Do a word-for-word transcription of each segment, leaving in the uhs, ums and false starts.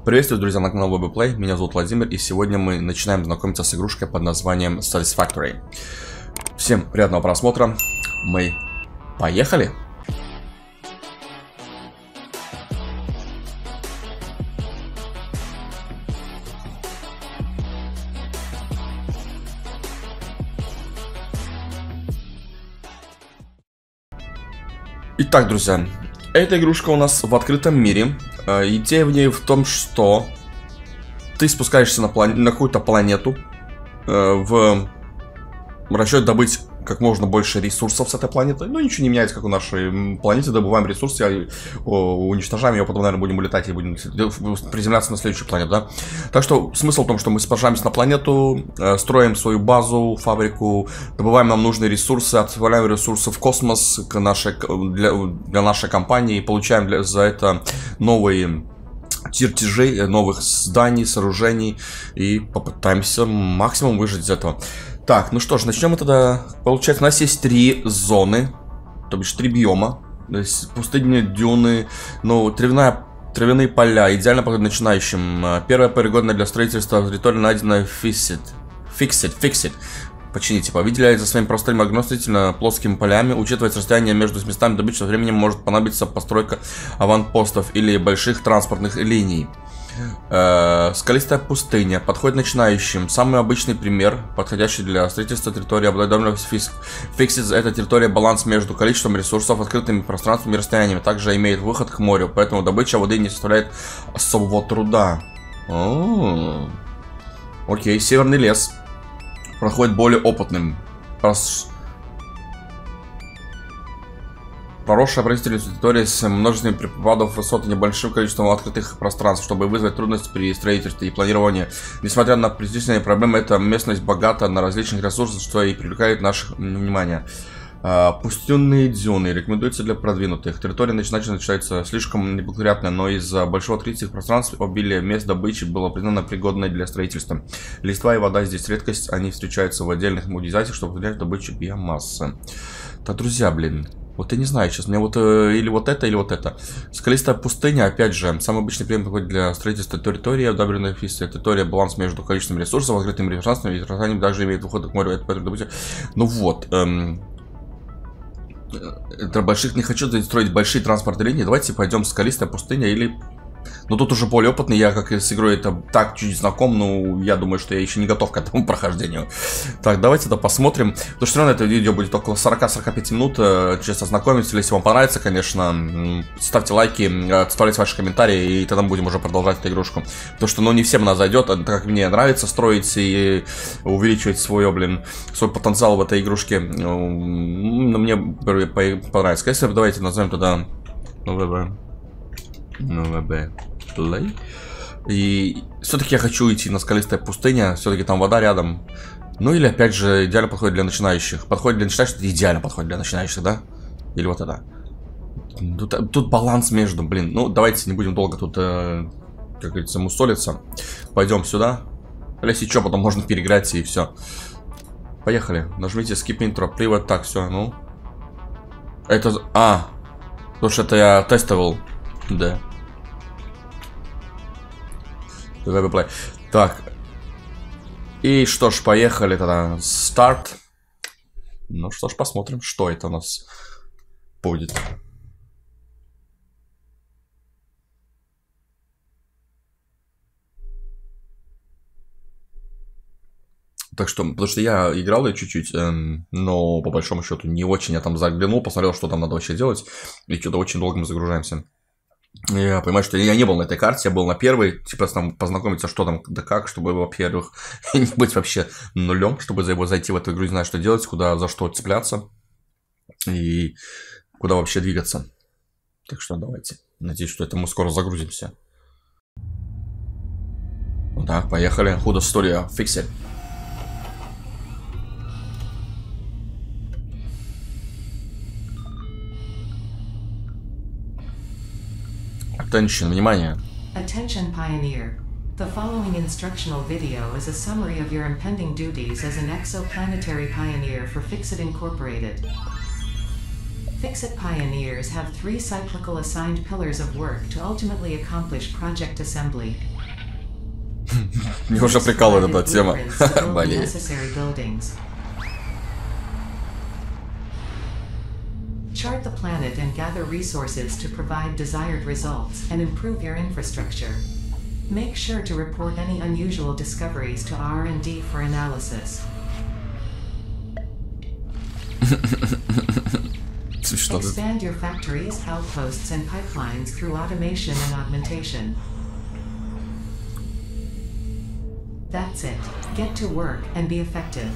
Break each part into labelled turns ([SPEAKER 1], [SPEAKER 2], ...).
[SPEAKER 1] Приветствую, друзья, на канале Webplay. Меня зовут Владимир, и сегодня мы начинаем знакомиться с игрушкой под названием Satisfactory. Всем приятного просмотра. Мы поехали! Итак, друзья, эта игрушка у нас в открытом мире. Идея в ней в том, что ты спускаешься на, план... на какую-то планету э, в расчет добыть как можно больше ресурсов с этой планеты. Ну, ничего не меняется, как у нашей планеты. Добываем ресурсы, уничтожаем ее, потом, наверное, будем улетать и будем приземляться на следующую планету, да? Так что смысл в том, что мы спускаемся на планету, э, строим свою базу, фабрику, добываем нам нужные ресурсы, отправляем ресурсы в космос к нашей, для, для нашей компании и получаем для, за это новые чертежи, новых зданий, сооружений и попытаемся максимум выжить из этого. Так, ну что ж, начнем мы тогда. Получается, у нас есть три зоны, то бишь три биома. То есть пустыни, дюны, ну, травяная, травяные поля, идеально подходит начинающим. Первая пригодная для строительства территория найдена Fixit. Fixit, Fixit. Почините, выделяется своими простыми относительно плоскими полями. Учитывается расстояние между местами добычи, со временем может понадобиться постройка аванпостов или больших транспортных линий. Э, скалистая пустыня подходит начинающим. Самый обычный пример, подходящий для строительства территории, обладаемых Fixit, это территория баланс между количеством ресурсов, открытыми пространствами и расстояниями. Также имеет выход к морю, поэтому добыча воды не составляет особого труда. О-о-о. Окей, северный лес проходит более опытным. Прос... Поросшая правительственная территория с множеством припадов высот и небольшим количеством открытых пространств, чтобы вызвать трудности при строительстве и планировании. Несмотря на перечисленные проблемы, эта местность богата на различных ресурсах, что и привлекает наше внимание. Пустынные дюны рекомендуются для продвинутых. Территория начинается слишком неблагоприятная, но из-за большого открытия пространств обилие мест добычи было признано пригодной для строительства. Листва и вода здесь редкость, они встречаются в отдельных модификациях, чтобы определять добычу биомассы. Так, друзья, блин, вот я не знаю сейчас, мне вот э, или вот это, или вот это. Скалистая пустыня, опять же, самый обычный прием подходит для строительства территории, одобренная Fixit. Территория баланс между количеством ресурсов, открытыми пространствами и расстоянием также имеет выход к морю. Это добыча. Ну вот. Эм... Для больших не хочу строить большие транспортные линии. Давайте пойдем в скалистая пустыня или... Ну тут уже более опытный, я как и с игрой это так чуть знаком, но я думаю, что я еще не готов к этому прохождению. Так, давайте тогда посмотрим. Потому что все равно это видео будет около сорока-сорока пяти минут. Честно ознакомиться, если вам понравится, конечно, ставьте лайки, оставляйте ваши комментарии, и тогда мы будем уже продолжать эту игрушку. Потому что, ну, не всем она зайдет, так как мне нравится строить и увеличивать свой, блин, свой потенциал в этой игрушке. Ну, мне понравится. Конечно, давайте назовем тогда... Ну, Play. И все-таки я хочу идти на скалистая пустыня. Все-таки там вода рядом. Ну или опять же идеально подходит для начинающих. Подходит для начинающих, идеально подходит для начинающих, да? Или вот это. Тут, тут баланс между, блин. Ну давайте не будем долго тут, э, как говорится, мусолиться. Пойдем сюда. Если что, потом можно переиграть и все. Поехали. Нажмите Skip Intro. Привод. Так, все, ну. Это... А. Потому что это я тестовал. Да. Так. И что ж, поехали тогда. Старт. Ну что ж, посмотрим, что это у нас будет. Так что, потому что я играл ее чуть-чуть, эм, но по большому счету не очень. Я там заглянул, посмотрел, что там надо вообще делать. И что-то очень долго мы загружаемся. Я понимаю, что я не был на этой карте, я был на первой, типа там познакомиться, что там, да как, чтобы, во-первых, не быть вообще нулем, чтобы за его зайти в эту игру, не знать, что делать, куда, за что цепляться и куда вообще двигаться. Так что давайте, надеюсь, что это мы скоро загрузимся. Так, поехали. Худо Studio, Fixit. Attention, внимание.
[SPEAKER 2] Attention, Pioneer. The following instructional video is a summary of your impending duties as an exoplanetary pioneer for Fixit Incorporated. Fixit pioneers have three cyclical assigned pillars of work to ultimately accomplish project assembly.
[SPEAKER 1] Мне уже прикалывает эта тема. Болеет.
[SPEAKER 2] Chart the planet and gather resources to provide desired results and improve your infrastructure. Make sure to report any unusual discoveries to R and D for analysis. Expand your factories, outposts, and pipelines through automation and augmentation. That's it. Get to work and be effective.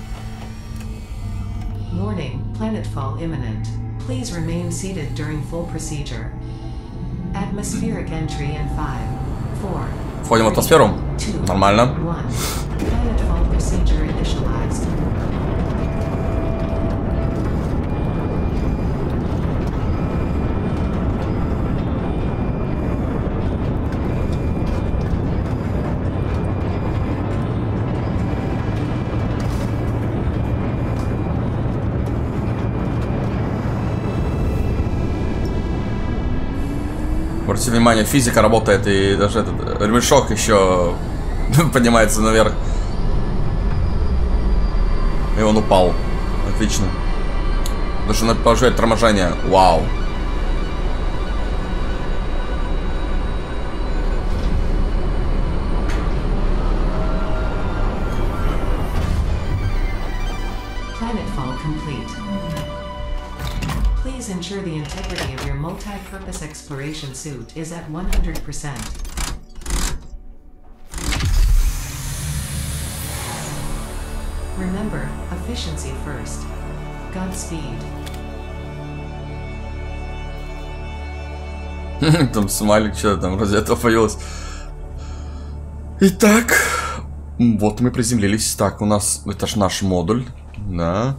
[SPEAKER 2] Warning, planetfall imminent. Please remain seated during full procedure. Atmospheric entry in five, four,
[SPEAKER 1] Входим в атмосферу. Нормально.
[SPEAKER 2] Planetfall procedure initialized.
[SPEAKER 1] Обратите внимание, физика работает, и даже этот ремешок еще поднимается наверх. И он упал. Отлично. Даже надо положить торможение. Вау.
[SPEAKER 2] Planetfall complete. Please ensure the integrity of your multi-purpose exploration suit is at one hundred percent. Remember, efficiency first. Godspeed.
[SPEAKER 1] Там смайлик, что-то там вроде этого появилось. Итак, вот мы приземлились. Так, у нас, это ж наш модуль. Да.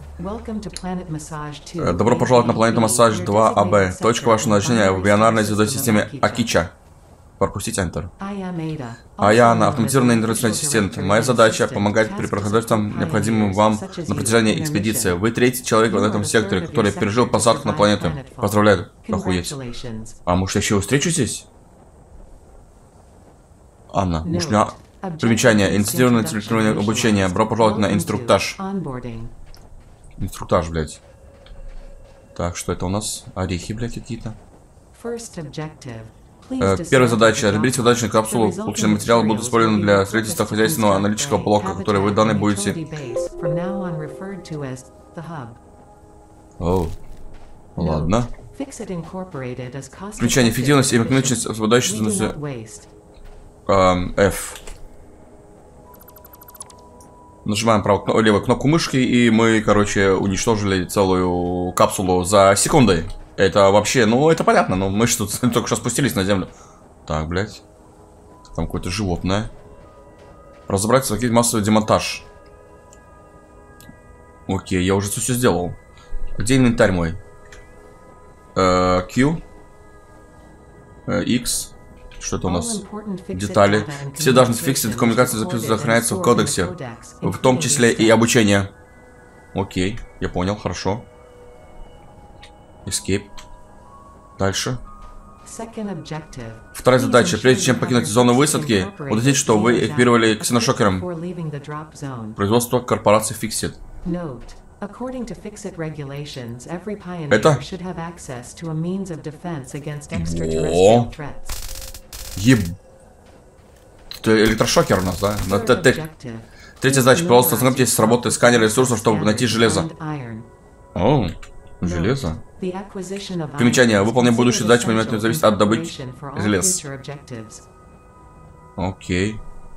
[SPEAKER 1] Добро пожаловать на планету Массаж два А Б. Точка вашего назначения в бинарной звездной системе Акича. Пропустить Enter. А я Анна, автоматизированный интерактивный ассистент. Моя задача помогать при проходительствам, необходимым вам на протяжении экспедиции. Вы третий человек в этом секторе, который пережил посадку на планету. Поздравляю. Охуеть. А может я еще встречу здесь? Анна, может меня... Примечание. Инициативное интеллектуальное обучение. Добро пожаловать на инструктаж. Инструктаж, блядь. Так, что это у нас? Орехи, блядь, какие-то. Э, первая задача. Разберите удачную капсулу. Полученные материалы будут использованы для строительства хозяйственного аналитического блока, который вы данные будете... Оу. Ладно. Примечание. Эффективность и экономичность освобождающейся... Эм, F. Нажимаем правую, левую кнопку мышки, и мы, короче, уничтожили целую капсулу за секунды. Это вообще, ну, это понятно, но мы же тут только что спустились на землю. Так, блядь. Там какое-то животное. Разобрать, закинуть массовый демонтаж. Окей, я уже все сделал. Где инвентарь мой? Э, Q. Э, X. Что это у нас? Детали. Все должны фиксить, коммуникации записываются, сохраняются в кодексе. В том числе и обучение. Окей, я понял, хорошо. Escape. Дальше. Вторая задача. Прежде чем покинуть зону высадки, уточните, что вы экипировали ксеношокером. Производство корпорации Fixit. Это? О. Еб... Это электрошокер у нас, да? Это, это... Третья задача. Пожалуйста, ознакомьтесь с работой сканера ресурсов, чтобы найти железо. О, железо. Примечание. Выполнение будущей задачи моментально зависит от добычи желез. Окей.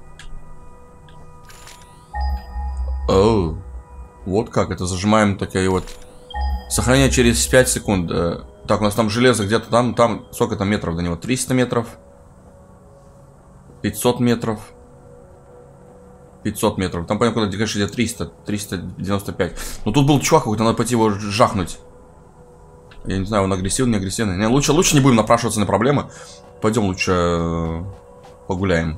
[SPEAKER 1] Оу. Вот как. Это зажимаем такая вот. Сохранение через пять секунд. Так, у нас там железо где-то там. Там сколько там метров до него? триста метров. пятьсот метров. пятьсот метров. Там, понятно, куда, конечно, где триста. триста девяносто пять. Но тут был чувак какой-то, надо пойти его жахнуть. Я не знаю, он агрессивный, не агрессивный. Не, лучше, лучше не будем напрашиваться на проблемы. Пойдем лучше э, погуляем.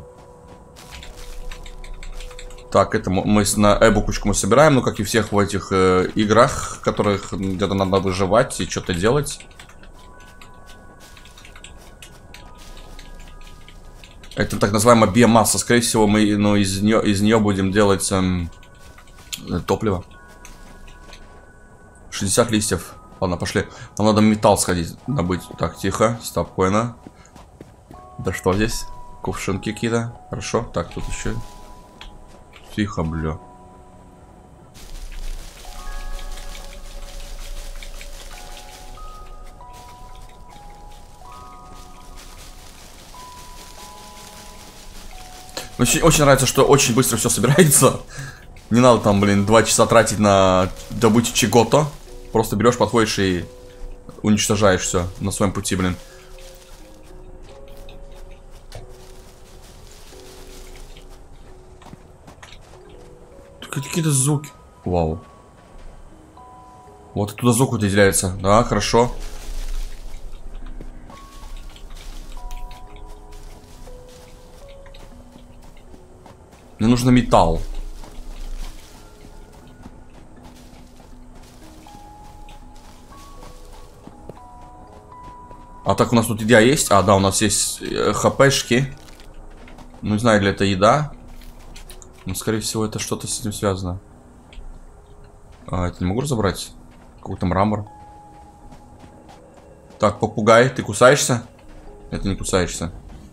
[SPEAKER 1] Так, это мы на эбукучку мы собираем. Ну, как и всех в этих э, играх, в которых где-то надо выживать и что-то делать. Это так называемая биомасса. Скорее всего, мы ну, из нее, из нее будем делать эм, топливо. шестьдесят листьев. Ладно, пошли. Нам надо металл сходить, добыть. Так, тихо, спокойно. Да что здесь? Кувшинки какие-то. Хорошо. Так, тут еще. Тихо, бля. Очень, очень нравится, что очень быстро все собирается. Не надо там, блин, два часа тратить на добычу чего-то. Просто берешь, подходишь и уничтожаешь все на своем пути, блин. Какие-то звуки. Вау. Вот оттуда звук выделяется. Да, хорошо. Мне нужно металл. А так у нас тут еда есть? А, да, у нас есть э, хпшки. Ну, не знаю, ли это еда. Но, скорее всего, это что-то с этим связано. А, это не могу разобрать. Какой-то мрамор. Так, попугай, ты кусаешься? Это не кусаешься.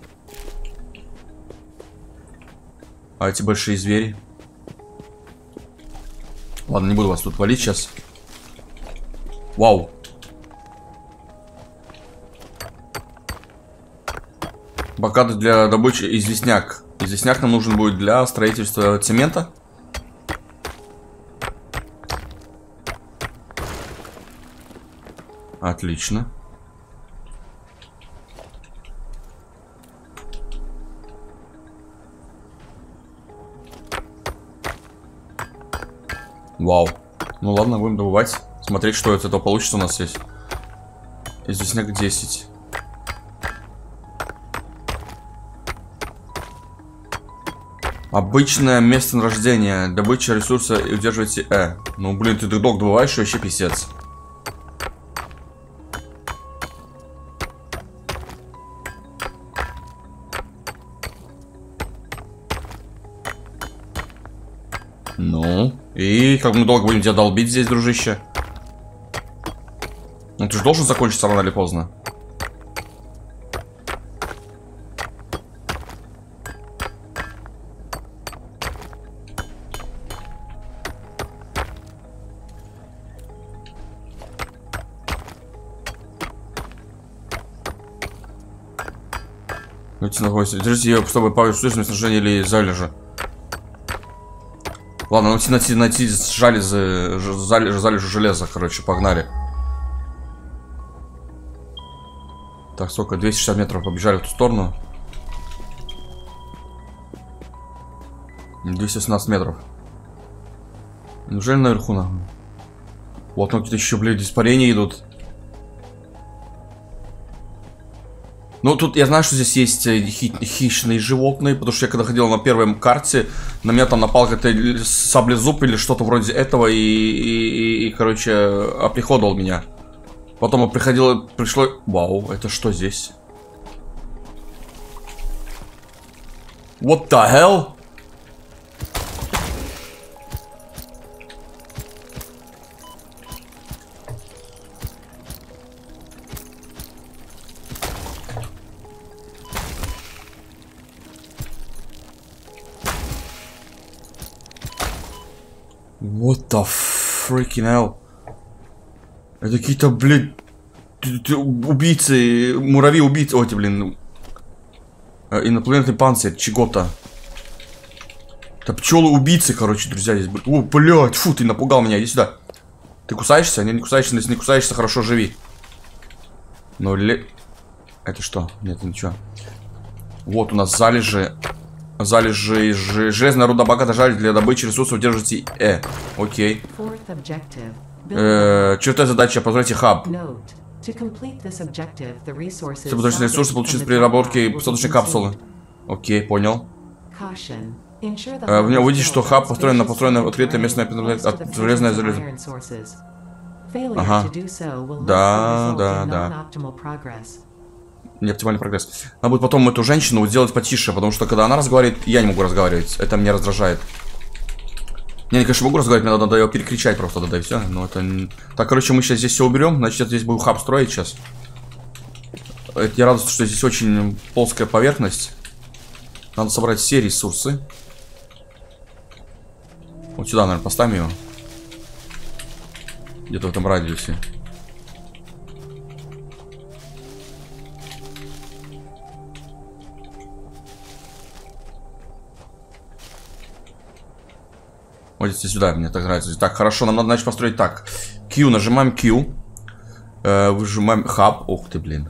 [SPEAKER 1] А эти большие звери? Ладно, не буду вас тут валить сейчас. Вау. Богатый для добычи известняк. Известняк нам нужен будет для строительства цемента. Отлично. Вау. Ну ладно, будем добывать. Смотреть, что из этого получится у нас есть. Известняк десять. Обычное местонахождение. Добыча ресурса и удерживайте Э. Ну блин, ты док добываешь, вообще писец. Ну, и как мы долго будем тебя долбить здесь, дружище? Ну ты же должен закончиться рано или поздно. Держите ее, чтобы повысить снижение или залежи. Ладно, найти, найти, найти жалезы, залежи железа, короче, погнали. Так, сколько? двести шестьдесят метров побежали в ту сторону. двести восемнадцать метров. Неужели наверху, нахуй? Вот, ну какие-то еще, блядь, испарения идут. Ну, тут я знаю, что здесь есть хи хищные животные, потому что я когда ходил на первой карте, на меня там напал какой-то саблезуб или что-то вроде этого, и, и, и, и, короче, оприходовал меня. Потом приходило, пришло... Вау, это что здесь? What the hell? What the freaking hell? Это какие-то, блин, убийцы, муравьи-убийцы, ой, блин, инопланетный панцирь, чего-то. Это пчелы-убийцы, короче, друзья, здесь. О, блядь, фу, ты напугал меня, иди сюда. Ты кусаешься? Не, не кусаешься, если не кусаешься, хорошо, живи. Ну, ли... Это что? Нет, ничего. Вот у нас залежи. Залежи, железная руда богата, жаль для добычи ресурсов, держите Э. Окей. Э, черта задача, позвольте хаб. Чтобы получить ресурсы, получить при работе посадочной капсулы. Окей, понял. Э, в нем увидите, что хаб построен на построенное открытое местное от железное железо. Ага. Да, да, да. Не оптимальный прогресс. Надо будет потом эту женщину сделать потише, потому что когда она разговаривает, я не могу разговаривать. Это меня раздражает. Не, я, конечно, могу разговаривать, мне надо ее перекричать просто, да, да, и все. Но это... Так, короче, мы сейчас здесь все уберем, значит, здесь будем хаб строить сейчас. Я рад, что здесь очень плоская поверхность. Надо собрать все ресурсы. Вот сюда, наверное, поставим его. Где-то в этом радиусе. Вот здесь сюда, мне так нравится. Так, хорошо, нам надо, значит, построить так. Q, нажимаем Q. Э, выжимаем хаб. Ух ты, блин.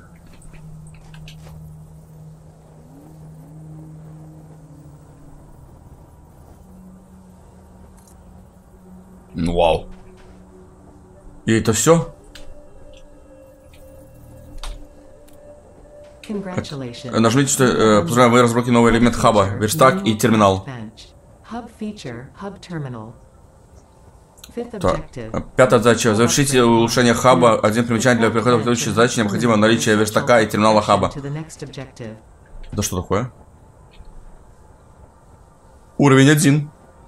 [SPEAKER 1] Вау. И это все? Нажмите, что э, поздравляем, вы разблокировали новый элемент хаба, верстак и терминал. Так. Пятая задача. Завершите улучшение хаба. Один примечание для перехода к следующей задаче. Необходимо наличие верстака и терминала хаба. Это что такое? Уровень один.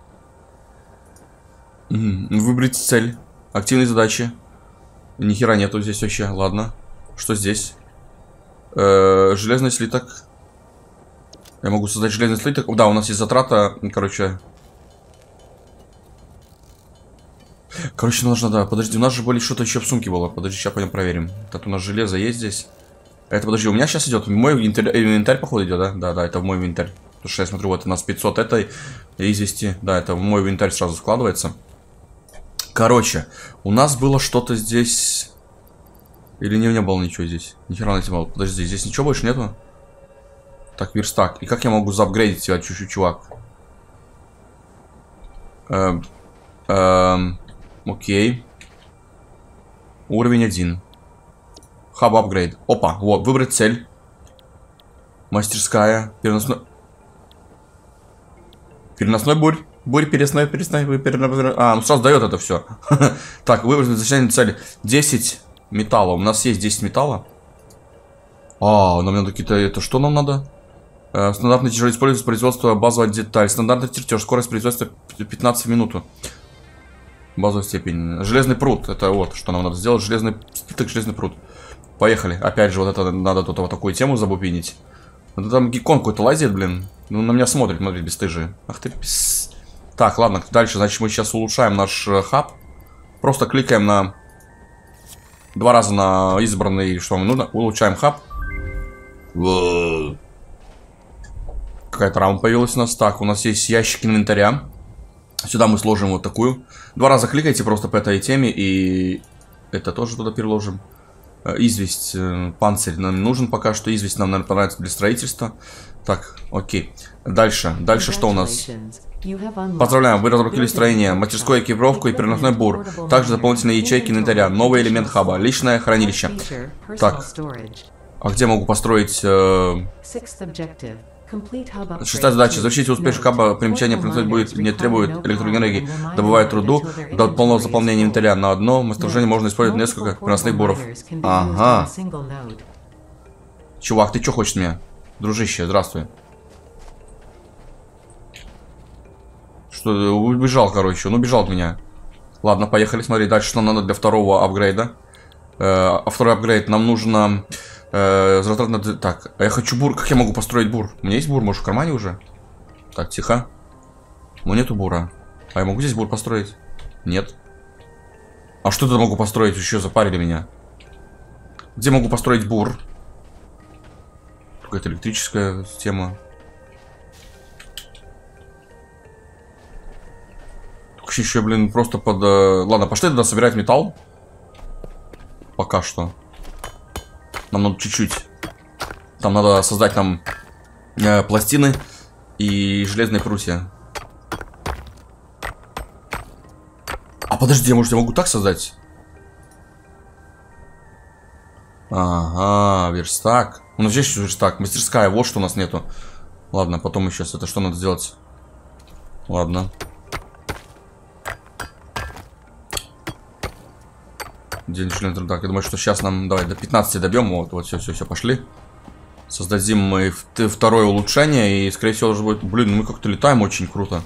[SPEAKER 1] Выбрать цель. Активные задачи. Ни хера нету здесь вообще. Ладно. Что здесь? Э-э, железный слиток. Я могу создать железный слиток. Да, у нас есть затрата. Короче. Короче, нам нужно, да. Подожди, у нас же были что-то еще в сумке было. Подожди, сейчас пойдем проверим. Так, у нас железо есть здесь. Это, подожди, у меня сейчас идет. Мой инвентарь, инвентарь походу, идет, да? Да, да, это в мой инвентарь. Потому что я смотрю, вот у нас пятьсот этой извести. Да, это в мой инвентарь сразу складывается. Короче, у нас было что-то здесь. Или не, не было ничего здесь? Нихера найти мало. Подожди, здесь ничего больше нету? Так, верстак. И как я могу заапгрейдить тебя, чуть-чуть, чувак? Эм, эм, окей. Уровень один. Хаб апгрейд. Опа, вот, выбрать цель. Мастерская. Переносной. Переносной бурь. Бурь, переносной, переносной, переносной. А, ну сразу дает это все. Так, выбрать назначение цели. десять металла. У нас есть десять металла. А, нам надо какие-то... Это что нам надо? Э, стандартный чертеж используется производство базовой деталь. Стандартный чертеж. Скорость производства пятнадцать минут. Базовая степень. Железный пруд. Это вот, что нам надо сделать. Железный слиток, железный пруд. Поехали. Опять же, вот это надо тут вот такую тему забупинить. Это там геккон какой-то лазит, блин. Ну, на меня смотрит, смотри, бесстыжие. Ах ты, пис... Так, ладно, дальше, значит, мы сейчас улучшаем наш э, хаб. Просто кликаем на... Два раза на избранный, что нам нужно. Улучшаем хаб. Какая-то рама появилась у нас. Так, у нас есть ящик инвентаря. Сюда мы сложим вот такую. Два раза кликайте просто по этой теме. И это тоже туда переложим. Известь, э, панцирь нам нужен пока что. Известь нам, наверное, понравится для строительства. Так, окей. Дальше. Дальше что у нас? Поздравляем, вы разблокировали строение, мастерскую экипировку и переносной бур. Также дополнительные ячейки инвентаря. Новый элемент хаба. Личное хранилище. Так. А где могу построить... Э... Шестая задача. Завершите успех хаба. Примечание приносить будет, не требует электроэнергии. Добывает труду. До полного заполнения инвентаря. На одно мастерское можно использовать несколько переносных буров. Ага. Чувак, ты что хочешь мне? Дружище, здравствуй. Что, убежал, короче. Он убежал от меня. Ладно, поехали смотреть дальше, что нам надо для второго апгрейда. Э, а второй апгрейд нам нужно... Э, так, я хочу бур. Как я могу построить бур? У меня есть бур, может, в кармане уже? Так, тихо. Ну, нету бура. А я могу здесь бур построить? Нет. А что тут могу построить? Еще запарили меня. Где могу построить бур? Какая-то электрическая тема. Еще, блин, просто под... Ладно, пошли туда собирать металл. Пока что. Нам надо чуть-чуть. Там надо создать нам э, пластины и железные прутья. А подожди, может, я могу так создать? Ага, верстак. У нас есть верстак. Мастерская, вот что у нас нету. Ладно, потом еще. Это что надо сделать? Ладно. День член труда. Я думаю, что сейчас нам... Давай, до пятнадцати добьем. Вот, вот, все, все, все, пошли. Создадим мы второе улучшение. И, скорее всего, уже будет... Блин, мы как-то летаем очень круто.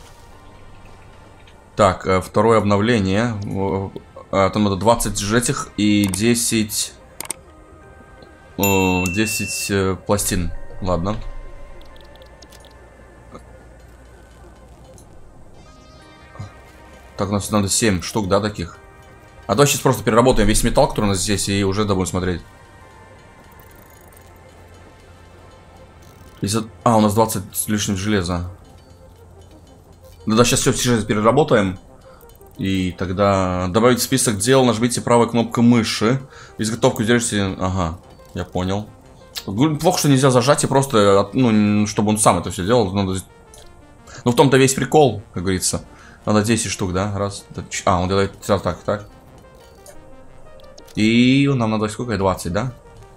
[SPEAKER 1] Так, второе обновление. Там надо двадцать этих и десять... десять пластин. Ладно. Так, у нас надо семь штук, да, таких? А то сейчас просто переработаем весь металл, который у нас здесь, и уже да, будем смотреть. А, у нас двадцать с лишним железа. Да, да, сейчас все сейчас переработаем. И тогда добавить в список дел, нажмите правой кнопкой мыши. Изготовку держите. Ага, я понял. Плохо, что нельзя зажать и просто, ну, чтобы он сам это все делал. Надо... Ну, в том-то весь прикол, как говорится. Надо десять штук, да? Раз. А, он делает так, так, так. И нам надо сколько? двадцать, да?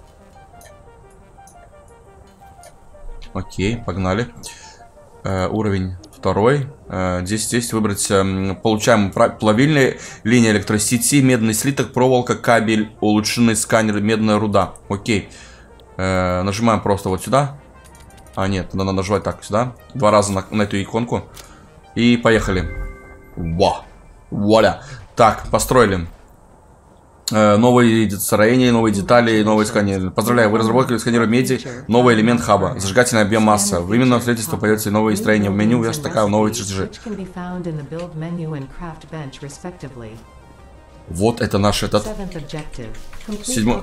[SPEAKER 1] Окей, погнали. Э, уровень второй. Э, десять десять выбрать. Э, получаем плавильная линия электросети, медный слиток, проволока, кабель, улучшенный сканер, медная руда. Окей. Э, нажимаем просто вот сюда. А, нет, надо нажимать так, сюда. Два раза на, на эту иконку. И поехали. Во. Вуаля. Так, построили. Э, новые строения, новые детали, новые сканеры. Поздравляю, вы разработали сканер меди, новый элемент хаба. Зажигательная биомасса. В временном строительстве появятся новые строения. В меню вверх такая новые чертежи. Вот это наш этот... Седьмой...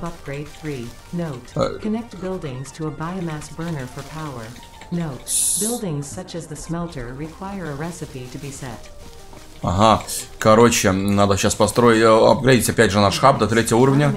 [SPEAKER 1] Ага, короче, надо сейчас построить, апгрейдить опять же наш хаб до третьего уровня.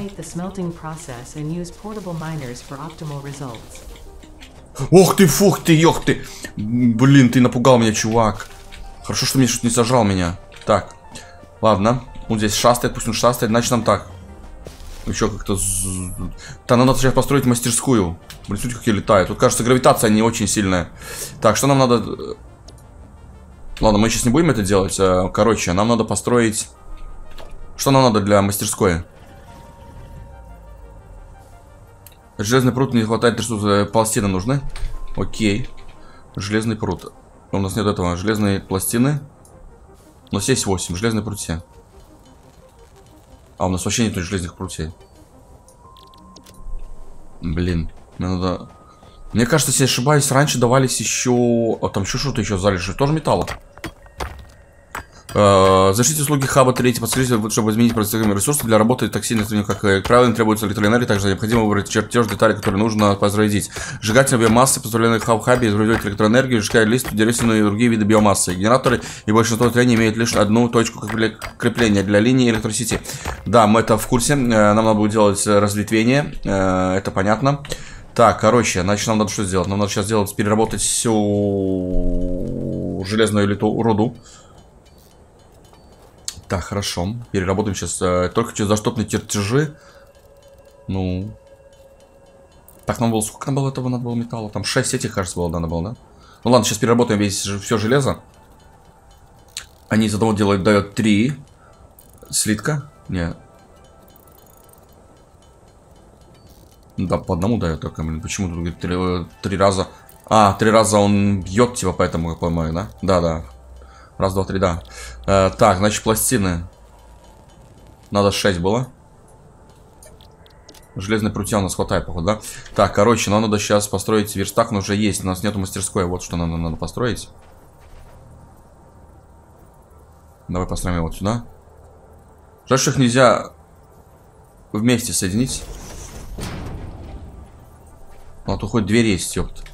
[SPEAKER 1] Ох ты, фух ты, ёх ты. Блин, ты напугал меня, чувак. Хорошо, что мне что-то не сожрал меня. Так, ладно. Вот здесь шастает, пусть он шастает, значит нам так. Еще как-то... Да, надо сейчас построить мастерскую. Блин, смотрите, как я летаю. Тут, кажется, гравитация не очень сильная. Так, что нам надо... Ладно, мы сейчас не будем это делать. Короче, нам надо построить... Что нам надо для мастерской? Железный пруд не хватает ресурсов. Пластины нужны. Окей. Железный пруд. У нас нет этого. Железные пластины. У нас есть восемь. Железные прутья. А, у нас вообще нет железных прутей. Блин. Мне надо... Мне кажется, если я ошибаюсь, раньше давались еще... А там еще что-то еще залежит. Тоже металла. Защитите услуги хаба третий. Подскажите, чтобы изменить процессорные ресурсы для работы токсинных, как правило, требуется электроэнергия. Также необходимо выбрать чертеж деталей, которые нужно производить. Сжигательная биомасса, позволенная в хабе, производит электроэнергию, сжигает лист, деревянные и другие виды биомассы. Генераторы и большинство строений имеют лишь одну точку крепления для линии электросети. Да, мы это в курсе. Нам надо будет делать разветвление. Это понятно. Так, короче, значит, нам надо что сделать? Нам надо сейчас сделать, переработать всю железную руду. Так, хорошо. Переработаем сейчас. Э, только хочу заштопные чертежи. Ну. Так, нам было... Сколько нам было этого надо было металла? Там шесть этих, кажется, было, надо было, да? Ну ладно, сейчас переработаем весь, все железо. Они из одного делают, дают три слитка. Не. Да, по одному дает только, блин. Почему тут говорит три, три раза? А, три раза он бьет, типа, поэтому, как понимаю, да? Да, да. Раз, два, три, да. Э, так, значит, пластины. Надо шесть было. Железной прутья у нас хватает, походу, да? Так, короче, нам надо сейчас построить верстак, но уже есть. У нас нету мастерской. Вот что нам надо построить. Давай построим его вот сюда. Жаль, что их нельзя вместе соединить. А то хоть дверь есть, ёпт.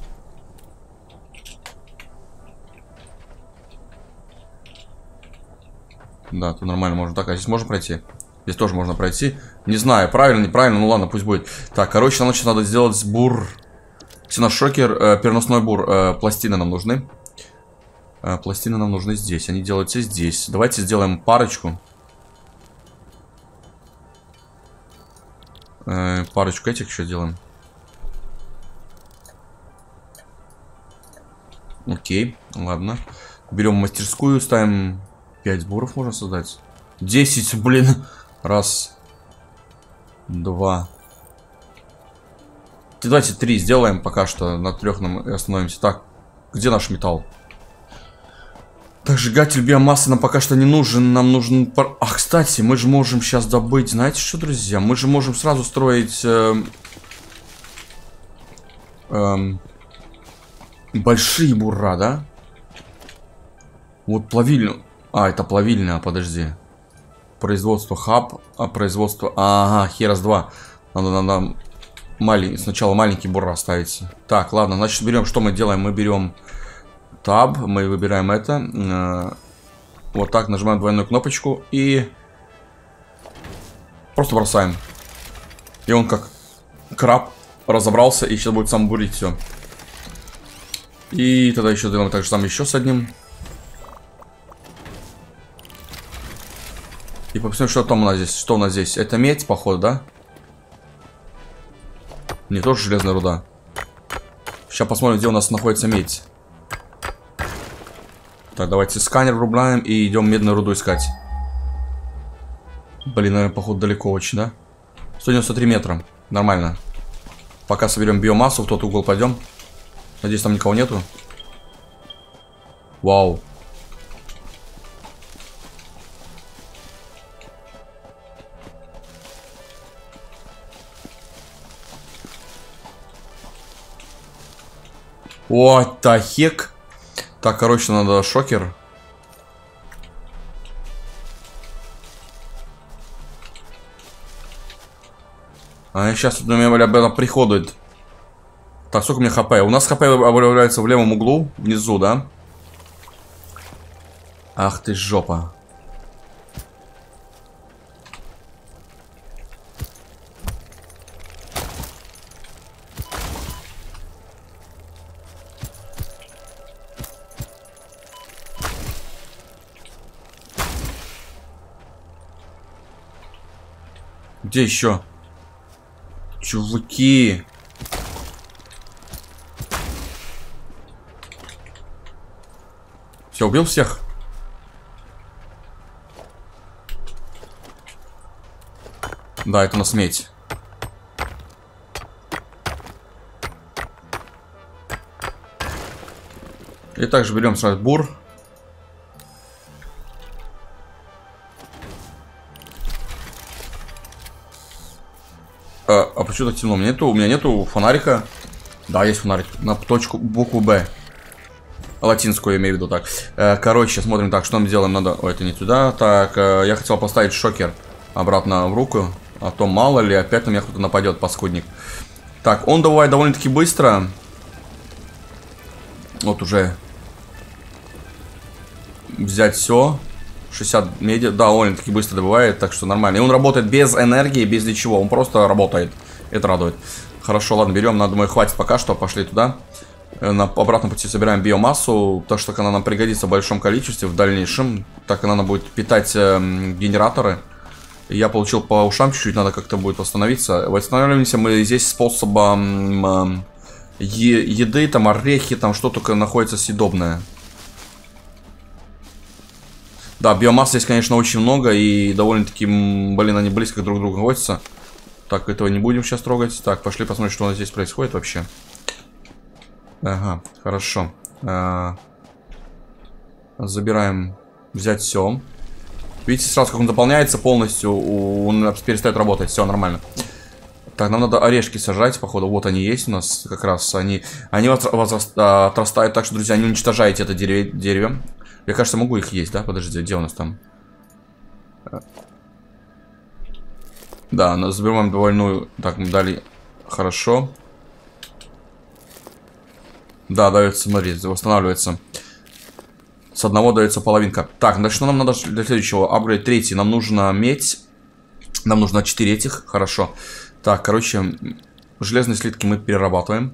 [SPEAKER 1] Да, тут нормально можно так. А здесь можно пройти? Здесь тоже можно пройти. Не знаю, правильно, неправильно, ну ладно, пусть будет. Так, короче, нам сейчас надо сделать бур. Ксеношокер, э, переносной бур. Э, пластины нам нужны. Э, пластины нам нужны здесь. Они делаются здесь. Давайте сделаем парочку. Э, парочку этих еще делаем. Окей, ладно. Берем мастерскую, ставим... пять буров можно создать. десять, блин. Раз. Два. Давайте три сделаем пока что. На трех нам и остановимся. Так, где наш металл? Так, сжигатель биомассы нам пока что не нужен. Нам нужен... А, кстати, мы же можем сейчас добыть... Знаете что, друзья? Мы же можем сразу строить... Э, э, большие бура, да? Вот плавильню... А, это плавильня, подожди. Производство хаб, а производство... Ага, херас два. Надо, надо малень... сначала маленький бура ставить. Так, ладно, значит берем, что мы делаем? Мы берем таб, мы выбираем это. Вот так, нажимаем двойную кнопочку и просто бросаем. И он как краб разобрался и сейчас будет сам бурить все. И тогда еще делаем так же самое еще с одним. И посмотрим, что там у нас здесь. Что у нас здесь? Это медь, походу, да? Не, тоже железная руда. Сейчас посмотрим, где у нас находится медь. Так, давайте сканер врубляем и идем медную руду искать. Блин, наверное, походу далеко очень, да? сто девяносто три метра. Нормально. Пока соберем биомассу, в тот угол пойдем. Надеюсь, там никого нету. Вау. What the heck? Так, короче, надо шокер. А сейчас тут у меня, бля, приходит. Так, сколько у меня хп? У нас хп обновляется в левом углу, внизу, да? Ах ты жопа. Где еще? Чуваки. Все, убил всех? Да, это у нас медь. И также берем сразу бур. А, а почему так темно? У меня нету, у меня нету фонарика. Да, есть фонарик. На точку, букву Б. Латинскую, я имею в виду так. Э, короче, смотрим так, что мы делаем. Надо... Ой, это не туда. Так, э, я хотел поставить шокер обратно в руку. А то мало ли, опять на меня кто-то нападет, паскудник. Так, он добывает довольно-таки быстро. Вот уже. Взять все. шестьдесят меди. Да, он таки быстро добывает, так что нормально. И он работает без энергии, без ничего. Он просто работает. Это радует. Хорошо, ладно, берем. Надо, думаю, хватит пока что. Пошли туда. На обратном пути собираем биомассу. Так что она нам пригодится в большом количестве в дальнейшем. Так она будет питать э, генераторы. Я получил по ушам чуть-чуть. Надо как-то будет восстановиться. Восстанавливаемся мы здесь способом э, е еды, там орехи, там что только находится съедобное. Да, биомассы здесь, конечно, очень много. И довольно-таки, блин, они близко друг к другу находятся. Так, этого не будем сейчас трогать. Так, пошли посмотрим, что у нас здесь происходит вообще. Ага, хорошо. А, забираем. Взять все. Видите, сразу как он заполняется полностью, он перестает работать. Все нормально. Так, нам надо орешки сажать, походу. Вот они есть у нас как раз. Они, они отрастают так, что, друзья, не уничтожайте это дерево. дерево. Я, кажется, могу их есть, да? Подожди, где у нас там? Да, заберем двойную. Так, мы дали. Хорошо. Да, дается, смотри, восстанавливается. С одного дается половинка. Так, значит, что нам надо для следующего? Апгрейд третий. Нам нужно медь. Нам нужно четыре этих. Хорошо. Так, короче, железные слитки мы перерабатываем.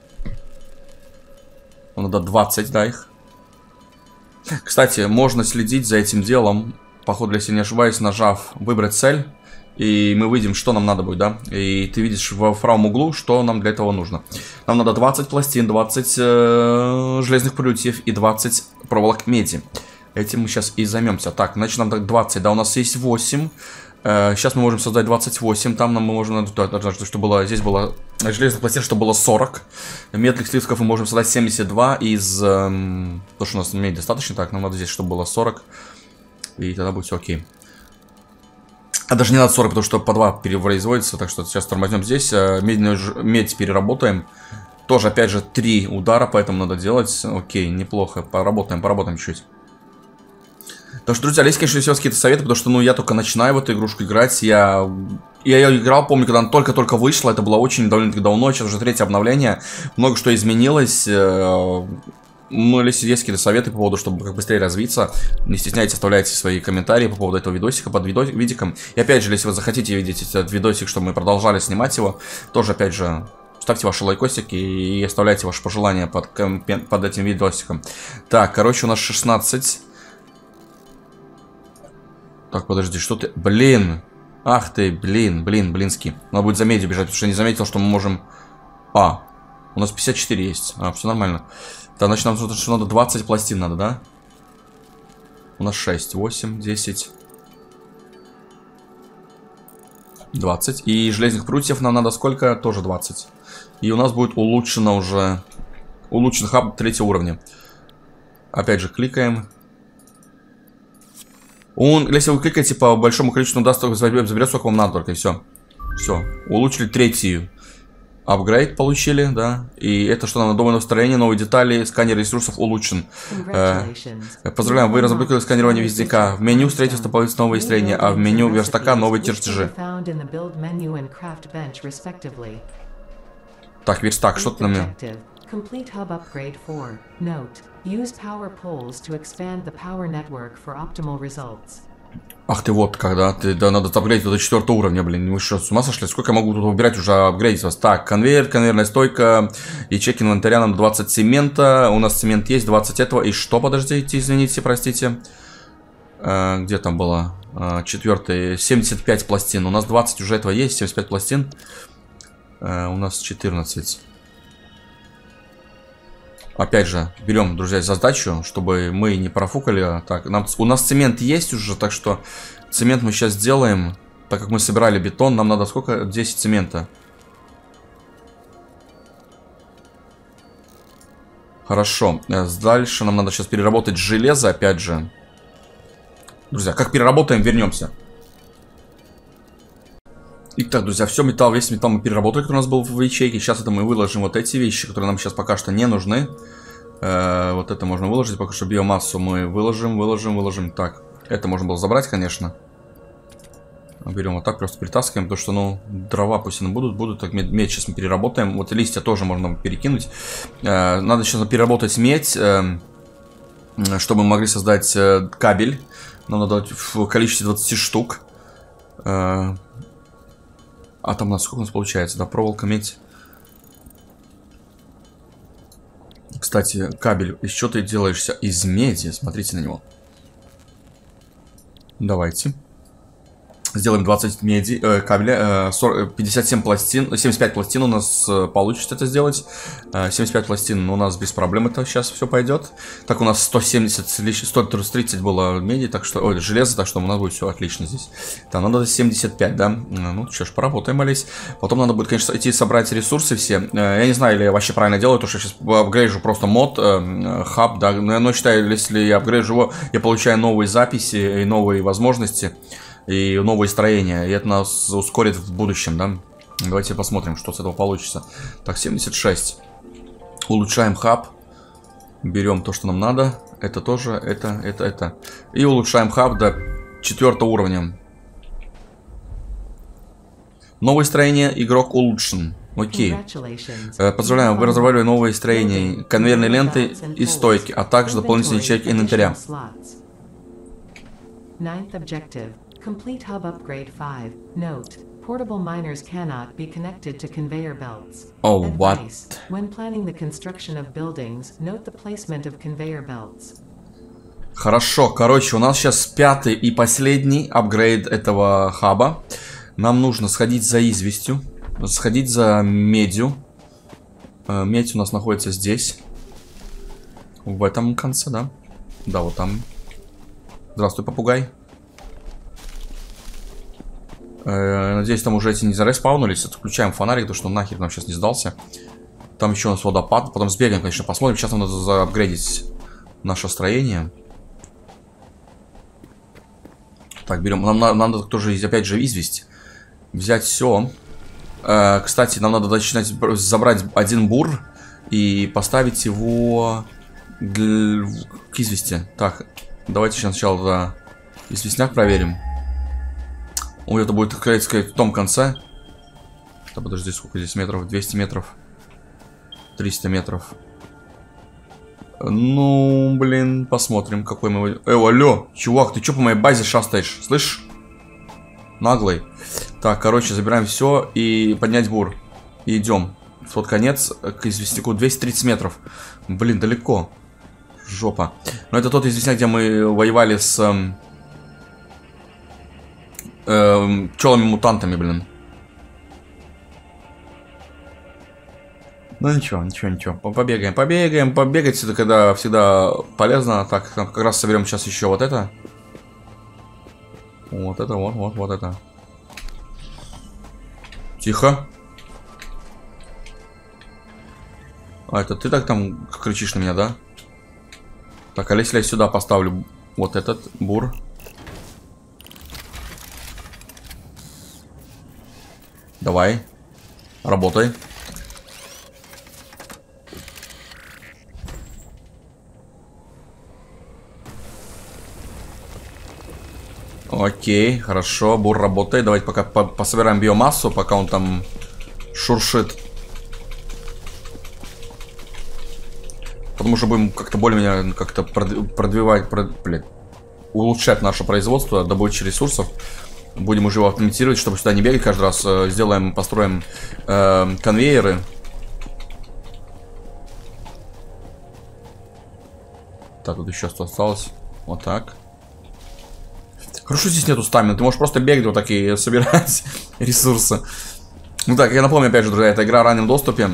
[SPEAKER 1] Надо двадцать, да, их. Кстати, можно следить за этим делом. Походу, если не ошибаюсь, нажав выбрать цель. И мы видим, что нам надо будет, да? И ты видишь в правом углу, что нам для этого нужно. Нам надо двадцать пластин, двадцать э, железных прутьев и двадцать проволок меди. Этим мы сейчас и займемся. Так, значит, нам так двадцать, да, у нас есть восемь. Э, сейчас мы можем создать двадцать восемь. Там нам мы можем... Что было... Здесь было... Железных пластин, что было сорок. Медных слитков мы можем создать семьдесят два из... Эм, потому что у нас медь достаточно. Так, нам надо здесь, чтобы было сорок. И тогда будет все окей. А даже не надо сорок, потому что по два перепроизводится. Так что сейчас тормознем здесь. Медную ж... Медь переработаем. Тоже, опять же, три удара, поэтому надо делать. Окей, неплохо. Поработаем, поработаем чуть-чуть. Так что, друзья, есть, конечно, все какие-то советы, потому что, ну, я только начинаю в эту игрушку играть. Я, я ее играл, помню, когда она только-только вышла. Это было очень довольно-таки давно. Сейчас уже третье обновление. Много что изменилось. Ну, если есть какие-то советы по поводу, чтобы как быстрее развиться, не стесняйтесь, оставляйте свои комментарии по поводу этого видосика под видос видиком. И опять же, если вы захотите видеть этот видосик, чтобы мы продолжали снимать его, тоже, опять же, ставьте ваши лайкосики и оставляйте ваши пожелания под, под этим видосиком. Так, короче, у нас шестнадцать. Так, подожди, что ты... Блин! Ах ты, блин, блин, блинский. Надо будет за медью бежать, потому что я не заметил, что мы можем... А, у нас пятьдесят четыре есть. А, все нормально. Так, значит, нам что надо двадцать пластин надо, да? У нас шесть, восемь, десять. двадцать. И железных прутьев нам надо сколько? Тоже двадцать. И у нас будет улучшено уже... Улучшен хаб третьего уровня. Опять же, кликаем. Он, если вы кликаете по большому количеству, даст, заберет, сколько вам надо только, и все. Все. Улучшили третью. Апгрейд получили, да. И это что нам на новое настроение, новые детали, сканер ресурсов улучшен. Э, поздравляем, вы разблокировали сканирование вездека. В меню строительства появится новое строение, а в меню верстака новые чертежи. Так, верстак, что ты на меня?
[SPEAKER 2] Complete hub upgrade four. Note: use power poles to expand the power network for optimal results.
[SPEAKER 1] Ах ты вот, когда ты, да, надо апгрейдить до четвертого уровня, блин, вы что, с ума сошли? Сколько я могу тут убирать уже апгрейдить вас? Так, конвейер, конвейерная стойка, ячейки инвентаря, нам двадцать цемента, у нас цемент есть, двадцать этого, и что, подождите, извините, простите. А, где там было? А, четвертый, семьдесят пять пластин, у нас двадцать уже этого есть, семьдесят пять пластин, а, у нас четырнадцать. Опять же, берем, друзья, задачу, чтобы мы не профукали. Так, нам, у нас цемент есть уже, так что цемент мы сейчас сделаем. Так как мы собирали бетон, нам надо сколько? десять цемента. Хорошо. Дальше нам надо сейчас переработать железо, опять же. Друзья, как переработаем, вернемся. Итак, друзья, все металл, весь металл мы переработали, который у нас был в ячейке. Сейчас это мы выложим вот эти вещи, которые нам сейчас пока что не нужны. Э, вот это можно выложить, пока что биомассу мы выложим, выложим, выложим. Так, это можно было забрать, конечно. Берем вот так, просто перетаскиваем, потому что, ну, дрова пусть они будут, будут. Так, медь, медь сейчас мы переработаем. Вот листья тоже можно перекинуть. Э, надо сейчас переработать медь, э, чтобы мы могли создать э, кабель. Нам надо в количестве двадцати штук. Э, А там у нас сколько у нас получается? Да, проволока, медь. Кстати, кабель. Из чего ты делаешься? Из меди. Смотрите на него. Давайте. Сделаем двадцать меди, э, кабеля, э, сорок, пятьдесят семь пластин, семьдесят пять пластин у нас э, получится это сделать. Э, семьдесят пять пластин у нас без проблем это сейчас все пойдет. Так, у нас сто семьдесят, сто тридцать было меди, так что, ой, железо, так что у нас будет все отлично здесь. Там надо семьдесят пять, да? Ну, что ж, поработаем, молись. Потом надо будет, конечно, идти собрать ресурсы все. Э, я не знаю, или я вообще правильно делаю, то что я сейчас апгрейжу просто мод, э, хаб, да. Но считаю, если я апгрейжу его, я получаю новые записи и новые возможности. И новые строения. И это нас ускорит в будущем, да? Давайте посмотрим, что с этого получится. Так, семьдесят шесть. Улучшаем хаб. Берем то, что нам надо. Это тоже, это, это, это. И улучшаем хаб до четвертого уровня. Новое строение. Игрок улучшен. Окей. Поздравляем, вы разработали новые строения. Конвейерные ленты и стойки, а также дополнительные ячейки инвентаря.
[SPEAKER 2] Ninth objective. Complete hub upgrade five. Note: portable miners cannot be connected to conveyor belts.
[SPEAKER 1] Oh, what?
[SPEAKER 2] Advice: when planning the construction of buildings, note the placement of conveyor belts.
[SPEAKER 1] Хорошо, короче, у нас сейчас пятый и последний апгрейд этого хаба. Нам нужно сходить за известью, сходить за медью. Медь у нас находится здесь. В этом конце, да? Да, вот там. Здравствуй, попугай. Э, надеюсь, там уже эти не зареспаунились. Отключаем фонарик, потому что он нахер нам сейчас не сдался. Там еще у нас водопад. Потом сбегаем, конечно, посмотрим. Сейчас нам надо заапгрейдить наше строение. Так, берем. Нам, нам надо тоже, опять же, известь. Взять все. Э, кстати, нам надо начинать забрать один бур и поставить его для... к извести. Так, давайте сейчас сначала да, известняк проверим. Ой, это будет, сказать, сказать, в том конце. Да, подожди, сколько здесь метров? двести метров. триста метров. Ну, блин, посмотрим, какой мы... Эй, алло, чувак, ты что по моей базе шастаешь? Слышь? Наглый. Так, короче, забираем все и поднять бур. И идем. В тот конец к известняку двести тридцать метров. Блин, далеко. Жопа. Но это тот известняк, где мы воевали с... Эм, эм, пчелами-мутантами, блин. Ну ничего, ничего, ничего. Побегаем, побегаем. Побегать это когда всегда полезно. Так, как раз соберем сейчас еще вот это. Вот это, вот, вот, вот это. Тихо. А это ты так там кричишь на меня, да? Так, а если я сюда поставлю вот этот бур. Давай. Работай. Окей, хорошо, бур работает. Давайте пока по пособираем биомассу, пока он там шуршит. Потому что будем как-то более-менее как-то продвигать, прод... блядь, улучшать наше производство, добычу ресурсов. Будем уже его автоматизировать, чтобы сюда не бегать каждый раз. Сделаем, построим э, конвейеры. Так, тут еще что осталось. Вот так. Хорошо, здесь нету стамина. Ты можешь просто бегать вот так и собирать ресурсы. Ну так, я напомню, опять же, друзья, это игра в раннем доступе.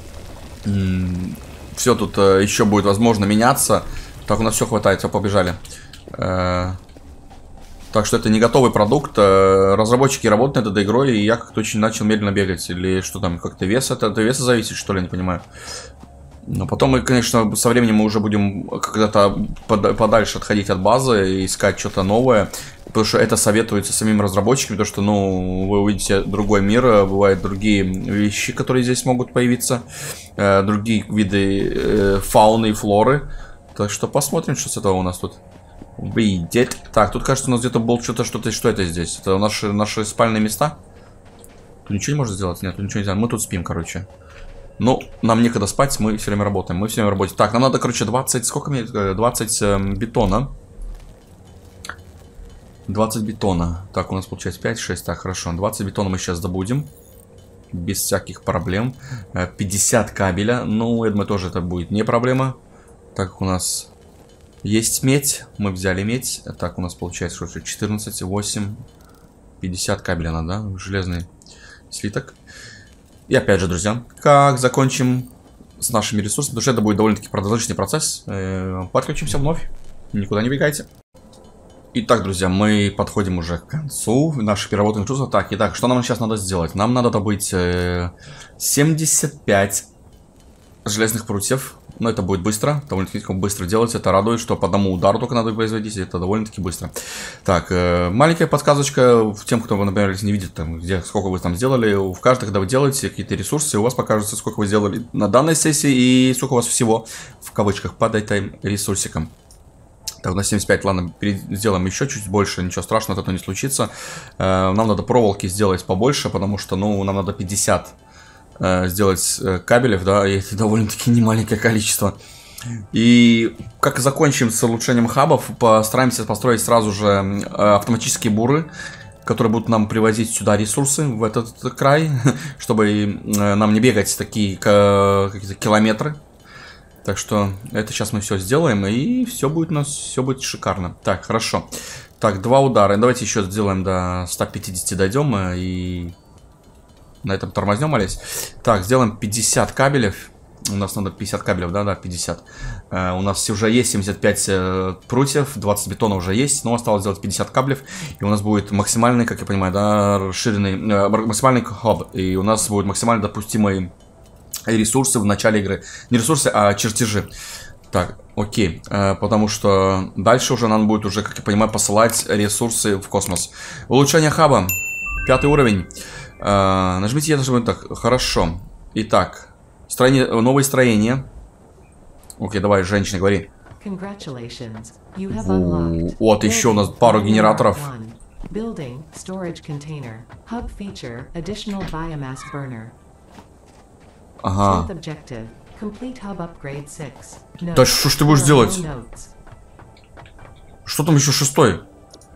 [SPEAKER 1] Все тут э, еще будет возможно меняться. Так, у нас все хватает, все, побежали. Э, так что это не готовый продукт. Э, разработчики работают над этой игрой, и я как-то очень начал медленно бегать. Или что там, как-то вес это, это веса зависит, что ли, я не понимаю. Но потом мы, конечно, со временем мы уже будем когда-то под, подальше отходить от базы и искать что-то новое. Потому что это советуется самим разработчикам, потому что, ну, вы увидите другой мир, бывают другие вещи, которые здесь могут появиться, э, другие виды э, фауны и флоры. Так что посмотрим, что с этого у нас тут выйдет. Так, тут, кажется, у нас где-то было что-то, что-то, что это здесь? Это наши, наши спальные места? Тут ничего не можно сделать? Нет, тут ничего нельзя. Мы тут спим, короче. Ну, нам некогда спать, мы все время работаем. Мы все время работаем. Так, нам надо, короче, двадцать... Сколько мне? двадцать э, бетона. двадцать бетона. Так, у нас получается пять, шесть. Так, хорошо. двадцать бетона мы сейчас добудем. Без всяких проблем. пятьдесят кабеля. Ну, я думаю, тоже это будет не проблема. Так, как у нас есть медь. Мы взяли медь. Так, у нас получается, что четырнадцать, восемь, пятьдесят кабеля надо, да? Железный слиток. И опять же, друзья, как закончим с нашими ресурсами, потому что это будет довольно-таки продолжительный процесс. Подключимся вновь. Никуда не бегайте. Итак, друзья, мы подходим уже к концу наших переработанных ресурсов. Так, итак, что нам сейчас надо сделать? Нам надо добыть семьдесят пять железных прутьев. Но это будет быстро, довольно-таки быстро делать. Это радует, что по одному удару только надо производить. Это довольно-таки быстро. Так, э, маленькая подсказочка тем, кто, например, если не видит, там, где, сколько вы там сделали. В каждом, когда вы делаете какие-то ресурсы, у вас покажется, сколько вы сделали на данной сессии и сколько у вас всего, в кавычках, под этим ресурсиком. Так, у нас семьдесят пять, ладно, сделаем еще чуть больше, ничего страшного, это не случится. Э, нам надо проволоки сделать побольше, потому что, ну, нам надо пятьдесят сделать кабелев, да, и это довольно-таки немаленькое количество. И как закончим с улучшением хабов, постараемся построить сразу же автоматические буры, которые будут нам привозить сюда ресурсы, в этот край, чтобы нам не бегать такие какие-то километры. Так что это сейчас мы все сделаем, и все будет у нас, все будет шикарно. Так, хорошо. Так, два удара. Давайте еще сделаем до ста пятидесяти, дойдем, и... На этом тормознем, Олесь. Так, сделаем пятьдесят кабелев. У нас надо пятьдесят кабелев, да, да, пятьдесят. Uh, у нас уже есть семьдесят пять uh, прутьев, двадцать бетона уже есть, но осталось сделать пятьдесят кабелев. И у нас будет максимальный, как я понимаю, да, расширенный, uh, максимальный хаб. И у нас будет максимально допустимые ресурсы в начале игры. Не ресурсы, а чертежи. Так, окей. Uh, потому что дальше уже нам будет уже, как я понимаю, посылать ресурсы в космос. Улучшение хаба. Пятый уровень. Uh, нажмите, я нажму так. Хорошо. Итак. Строение, новые строения. Окей, давай, женщина, говори. Вот, еще у нас пару генераторов. Ага. Да что ж ты будешь делать? Что там еще шестой?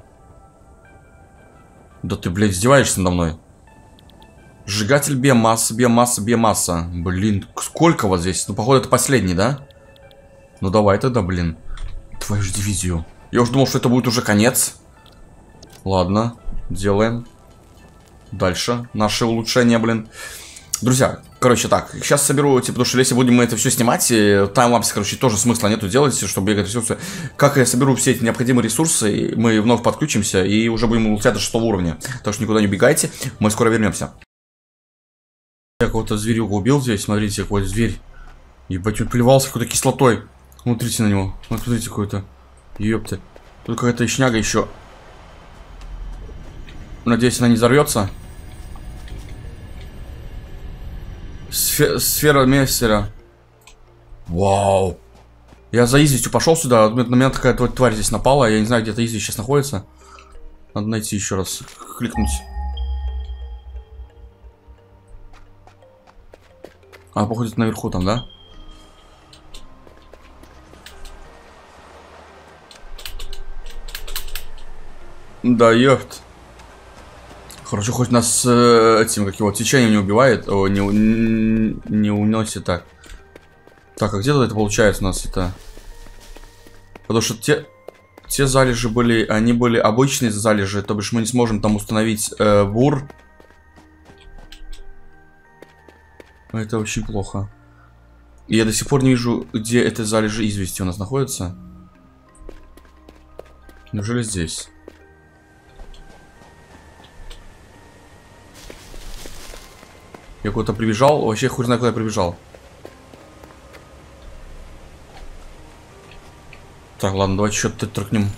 [SPEAKER 1] Да ты, блядь, издеваешься надо мной. Сжигатель биомасса, биомасса, биомасса. Блин, сколько вот здесь? Ну, походу, это последний, да? Ну, давай тогда, блин. Твою же дивизию. Я уже думал, что это будет уже конец. Ладно, делаем. Дальше. Наши улучшения, блин. Друзья, короче, так. Сейчас соберу, типа, потому что если будем мы это все снимать, таймлапс, короче, тоже смысла нету делать, чтобы бегать ресурсы. Как я соберу все эти необходимые ресурсы, мы вновь подключимся и уже будем улучшать до шестого уровня. Так что никуда не убегайте, мы скоро вернемся. Я какого-то зверюга убил здесь, смотрите, какой зверь. Ебать, он плевался какой-то кислотой. Смотрите на него. Вот смотрите, какой-то. Ёпты. Тут какая-то шняга еще. Надеюсь, она не взорвется. Сфе сфера Мессера. Вау. Я за известью пошел сюда. На меня такая тварь здесь напала. Я не знаю, где-то известь сейчас находится. Надо найти еще раз. Кликнуть. А, походу, наверху там, да? Да, ёпт. Хорошо, хоть нас э, этим, как его, течением не убивает. О, не, не, не уносит так. Так, а где-то это получается у нас это? Потому что те, те залежи были, они были обычные залежи, то бишь мы не сможем там установить э, бур. Это очень плохо. И я до сих пор не вижу, где это залежи извести у нас находятся. Неужели здесь? Я куда-то прибежал, вообще хуй знает, куда я прибежал. Так, ладно, давайте что-то тракнем.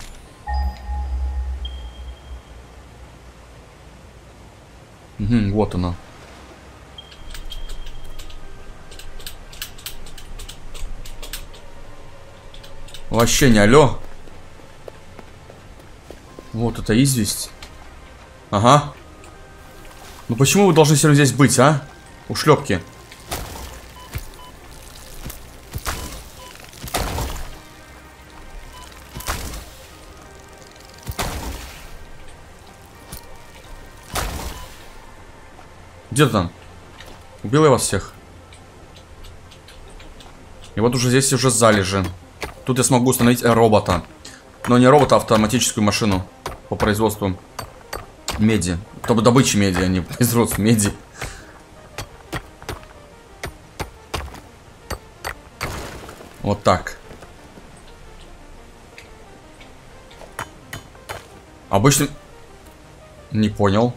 [SPEAKER 1] Угу, вот оно. Вообще не алло. Вот это известь. Ага. Ну почему вы должны все равно здесь быть, а? Ушлепки. Где ты там? Убил я вас всех. И вот уже здесь уже залежи. Тут я смогу установить робота. Но не робота, а автоматическую машину по производству меди. То бы добычи меди, а не производству меди. Вот так. Обычно... Не понял.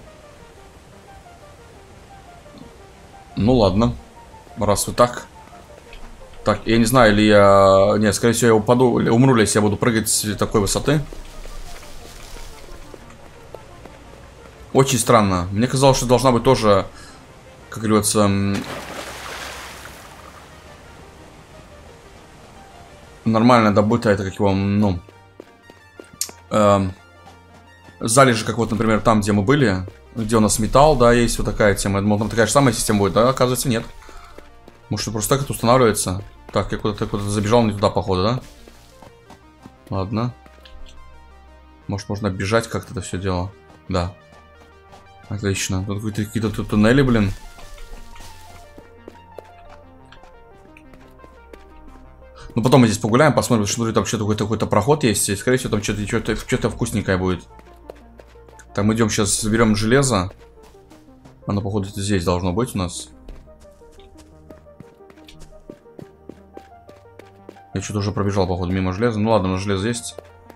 [SPEAKER 1] Ну ладно. Раз вы так... Так, я не знаю, или я... Нет, скорее всего, я упаду, или умру ли, если я буду прыгать с такой высоты. Очень странно. Мне казалось, что должна быть тоже, как говорится... Нормально добытая, это как его, ну... Э, залежи, как вот, например, там, где мы были. Где у нас металл, да, есть вот такая тема. Я думал, там такая же самая система будет, да? Оказывается, нет. Может, просто так это устанавливается? Так, я куда-то куда забежал не туда, походу, да? Ладно. Может, можно бежать как-то это все дело? Да. Отлично. Тут какие-то тут туннели, блин. Ну, потом мы здесь погуляем, посмотрим, что там вообще какой-то какой-то проход есть. И, скорее всего, там что-то что-то что-то вкусненькое будет. Так, мы идем сейчас, заберем железо. Оно, походу, здесь должно быть у нас. Я что-то уже пробежал, походу, мимо железа. Ну ладно, но железо есть.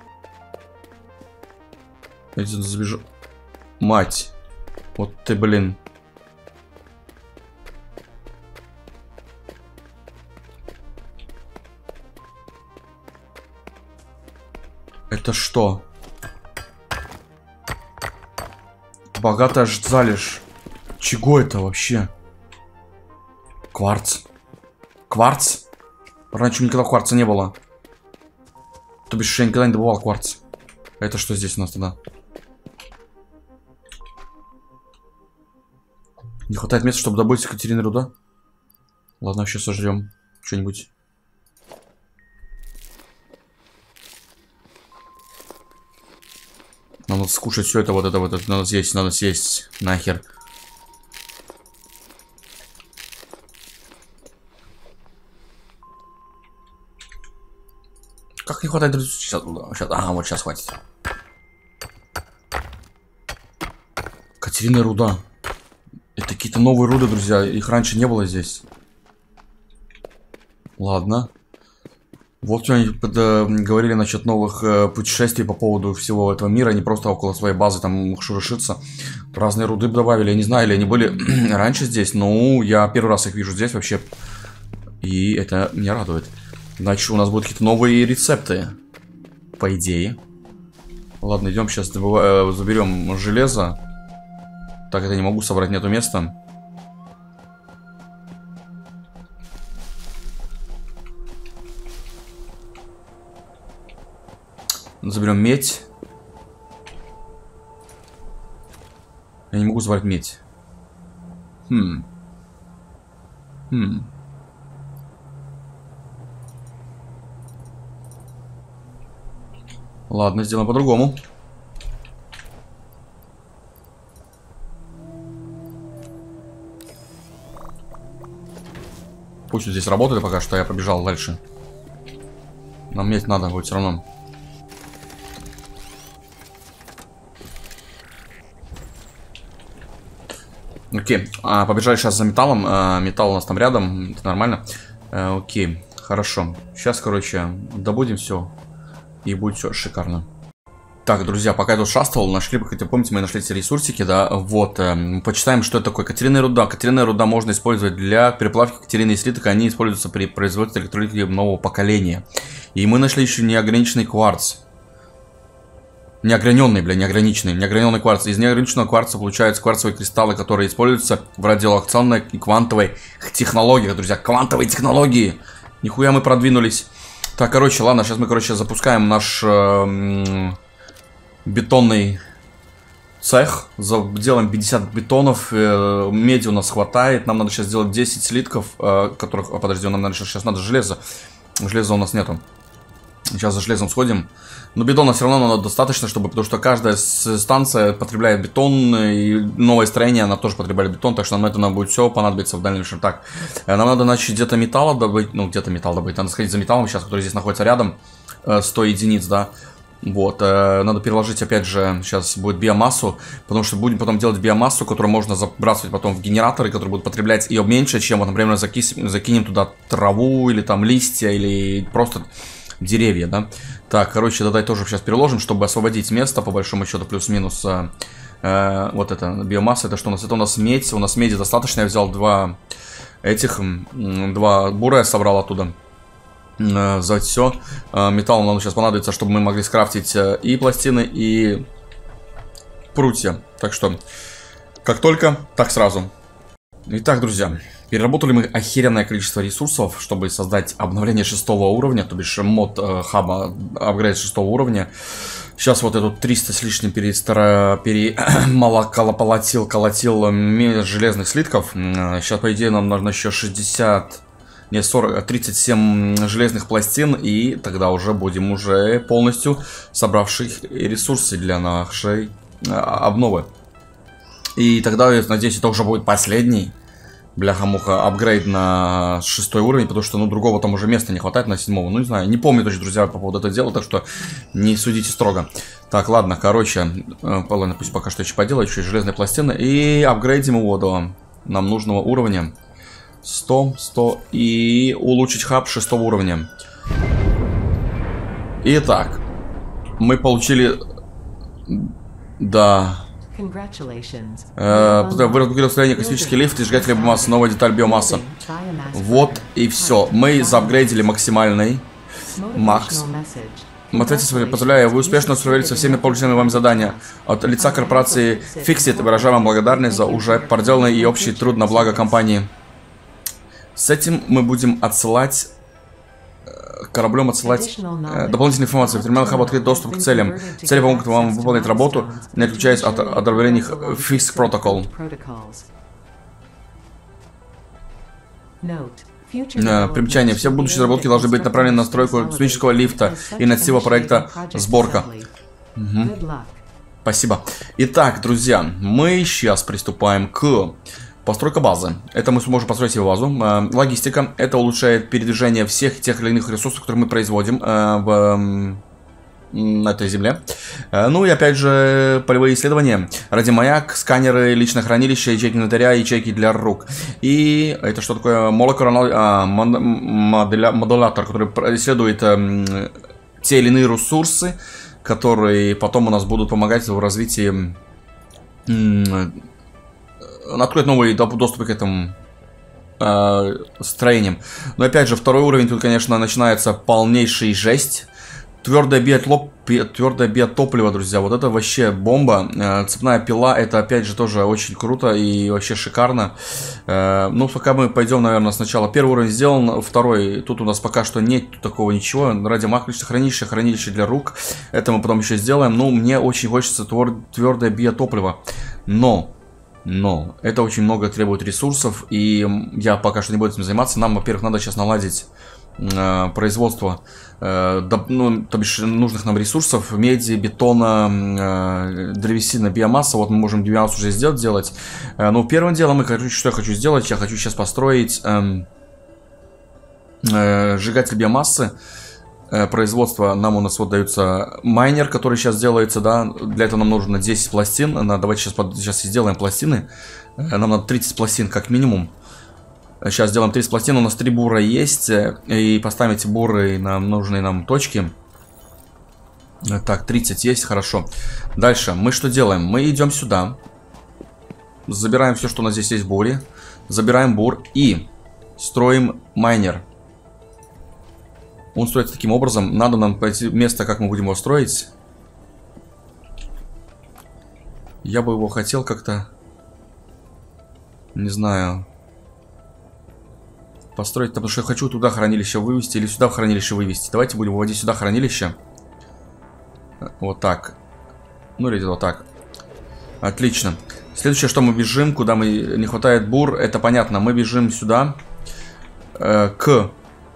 [SPEAKER 1] Я где-то забежал. Мать. Вот ты, блин. Это что? Богатая залежь. Чего это вообще? Кварц. Кварц? Раньше никогда кварца не было. То бишь, я никогда не добывал кварц. Это что здесь у нас тогда? Не хватает места, чтобы добыть Екатерины руда? Ладно, сейчас сожрем что-нибудь. Нам надо скушать все это, вот это, вот это. Надо съесть, надо съесть. Нахер. Как не хватает? Сейчас, сейчас, ага, вот сейчас хватит. Катерина руда. Это какие-то новые руды, друзья. Их раньше не было здесь. Ладно. Вот они говорили насчет новых э, путешествий по поводу всего этого мира. Не просто около своей базы там шурышиться. Разные руды добавили. Я не знаю, или они были раньше здесь. Ну, я первый раз их вижу здесь вообще. И это меня радует. Значит, у нас будут какие-то новые рецепты. По идее. Ладно, идем сейчас добыва... заберем железо. Так, это не могу собрать, нету места. Заберем медь. Я не могу забрать медь. Хм. Хм. Ладно, сделаем по-другому. Пусть здесь работает пока что, я побежал дальше. Нам медь надо будет все равно. Окей, а, побежали сейчас за металлом. А, металл у нас там рядом, это нормально. А, окей, хорошо. Сейчас, короче, добудем все. И будет все шикарно. Так, друзья, пока я тут шастал, нашли, хотя помните, мы нашли эти ресурсики, да, вот, э, почитаем, что это такое. Катеринная руда. Катеринная руда можно использовать для переплавки катерины и слиток, они используются при производстве электролитики нового поколения. И мы нашли еще неограниченный кварц. Неограненный, бля, неограниченный, неограненный кварц. Из неограниченного кварца получаются кварцевые кристаллы, которые используются в радиолокационной и квантовой технологиях, друзья. Квантовые технологии. Нихуя мы продвинулись. Так, короче, ладно, сейчас мы, короче, запускаем наш э, бетонный цех. Делаем пятьдесят бетонов. Э, меди у нас хватает. Нам надо сейчас сделать десять слитков, э, которых... О, подожди, нам надо, сейчас надо железо. Железа у нас нету. Сейчас за железом сходим. Но бетона все равно надо достаточно, чтобы, потому что каждая станция потребляет бетон, и новое строение, она тоже потребляет бетон, так что нам это нам будет все понадобиться в дальнейшем. Так, нам надо, значит, где-то металла добыть, ну, где-то металл добыть, надо сходить за металлом сейчас, который здесь находится рядом, сто единиц, да. Вот, надо переложить, опять же, сейчас будет биомассу, потому что будем потом делать биомассу, которую можно забрасывать потом в генераторы, которые будут потреблять ее меньше, чем, вот, например, закис... закинем туда траву, или там листья, или просто... деревья, да. Так, короче, давай тоже сейчас переложим, чтобы освободить место, по большому счету, плюс-минус э, э, вот это, биомасса, это что у нас? Это у нас медь, у нас меди достаточно, я взял два этих, два бура я собрал оттуда, э, за все. Э, металл нам сейчас понадобится, чтобы мы могли скрафтить э, и пластины, и прутья. Так что, как только, так сразу. Итак, друзья, переработали мы охеренное количество ресурсов, чтобы создать обновление шестого уровня, то бишь мод э, хаба апгрейд шестого уровня. Сейчас вот эту триста с лишним перестара... перемолоколотил, колотил железных слитков. Сейчас, по идее, нам нужно еще шестьдесят, не сорок, тридцать семь железных пластин, и тогда уже будем уже полностью собравшие ресурсы для нашей э, обновы. И тогда, я надеюсь, это уже будет последний, бляха-муха, апгрейд на шестой уровень, потому что, ну, другого там уже места не хватает на седьмого. Ну, не знаю, не помню точно, друзья, по поводу этого дела, так что не судите строго. Так, ладно, короче, э, ладно, пусть пока что еще поделаю, еще и железные пластины, и апгрейдим его до нам нужного уровня. сто, сто, и улучшить хаб шестого уровня. Итак, мы получили... Да... Э, Вырод строения космический лифт и сжигатель биомассы. Новая деталь биомасса. Вот и все. Мы заапгрейдили максимальный макс. Мотивация позволяю, вы успешно справились со всеми полученными вами задания. От лица корпорации Fixit выражаем вам благодарность за уже проделанный и общий труд на благо компании. С этим мы будем отсылать... Кораблем отсылать э, дополнительную информацию. В терминал хаб открыт доступ к целям. Цели помогут вам выполнить работу, не отключаясь от одобрения Fix Protocol. Э, примечание. Все будущие разработки должны быть направлены на стройку космического лифта и инициатива проекта «Сборка». Угу. Спасибо. Итак, друзья, мы сейчас приступаем к... Постройка базы. Это мы сможем построить себе базу. Э, логистика. Это улучшает передвижение всех тех или иных ресурсов, которые мы производим э, в, э, на этой земле. Э, ну и опять же, полевые исследования. Радиомаяк, сканеры, личное хранилище, ячейки инвентаря, ячейки для рук. И это что такое? Молекулярный модулятор, который исследует э, те или иные ресурсы, которые потом у нас будут помогать в развитии... Э, откроет новые доступы к этим э, строениям. Но опять же, второй уровень, тут, конечно, начинается полнейший жесть. Твердое биотлоп, твердое биотопливо, друзья, вот это вообще бомба. Э, цепная пила, это опять же тоже очень круто и вообще шикарно. Э, ну, пока мы пойдем, наверное, сначала первый уровень сделан, второй, тут у нас пока что нет такого ничего. Радиомах, личное хранилище, хранилище для рук. Это мы потом еще сделаем. Ну, мне очень хочется твердое биотопливо. Но... Но это очень много требует ресурсов, и я пока что не буду этим заниматься. Нам, во-первых, надо сейчас наладить э, производство э, до, ну, то бишь нужных нам ресурсов: меди, бетона, э, древесина, биомасса. Вот мы можем биомассу уже сделать. делать. Э, но первым делом, я, что я хочу сделать, я хочу сейчас построить э, э, сжигатель биомассы. Производство нам у нас вот дается майнер, который сейчас делается, да. Для этого нам нужно десять пластин. Давайте сейчас, сейчас сделаем пластины. Нам надо тридцать пластин как минимум. Сейчас сделаем тридцать пластин. У нас три бура есть. И поставим эти буры на нужные нам точки. Так, тридцать есть, хорошо. Дальше мы что делаем? Мы идем сюда. Забираем все, что у нас здесь есть в буре. Забираем бур и строим майнер. Он строится таким образом. Надо нам пойти место, как мы будем его строить. Я бы его хотел как-то... Не знаю. Построить, потому что я хочу туда хранилище вывести или сюда в хранилище вывести. Давайте будем выводить сюда хранилище. Вот так. Ну или вот так. Отлично. Следующее, что мы бежим, куда мы не хватает бур, это понятно. Мы бежим сюда. Э, к...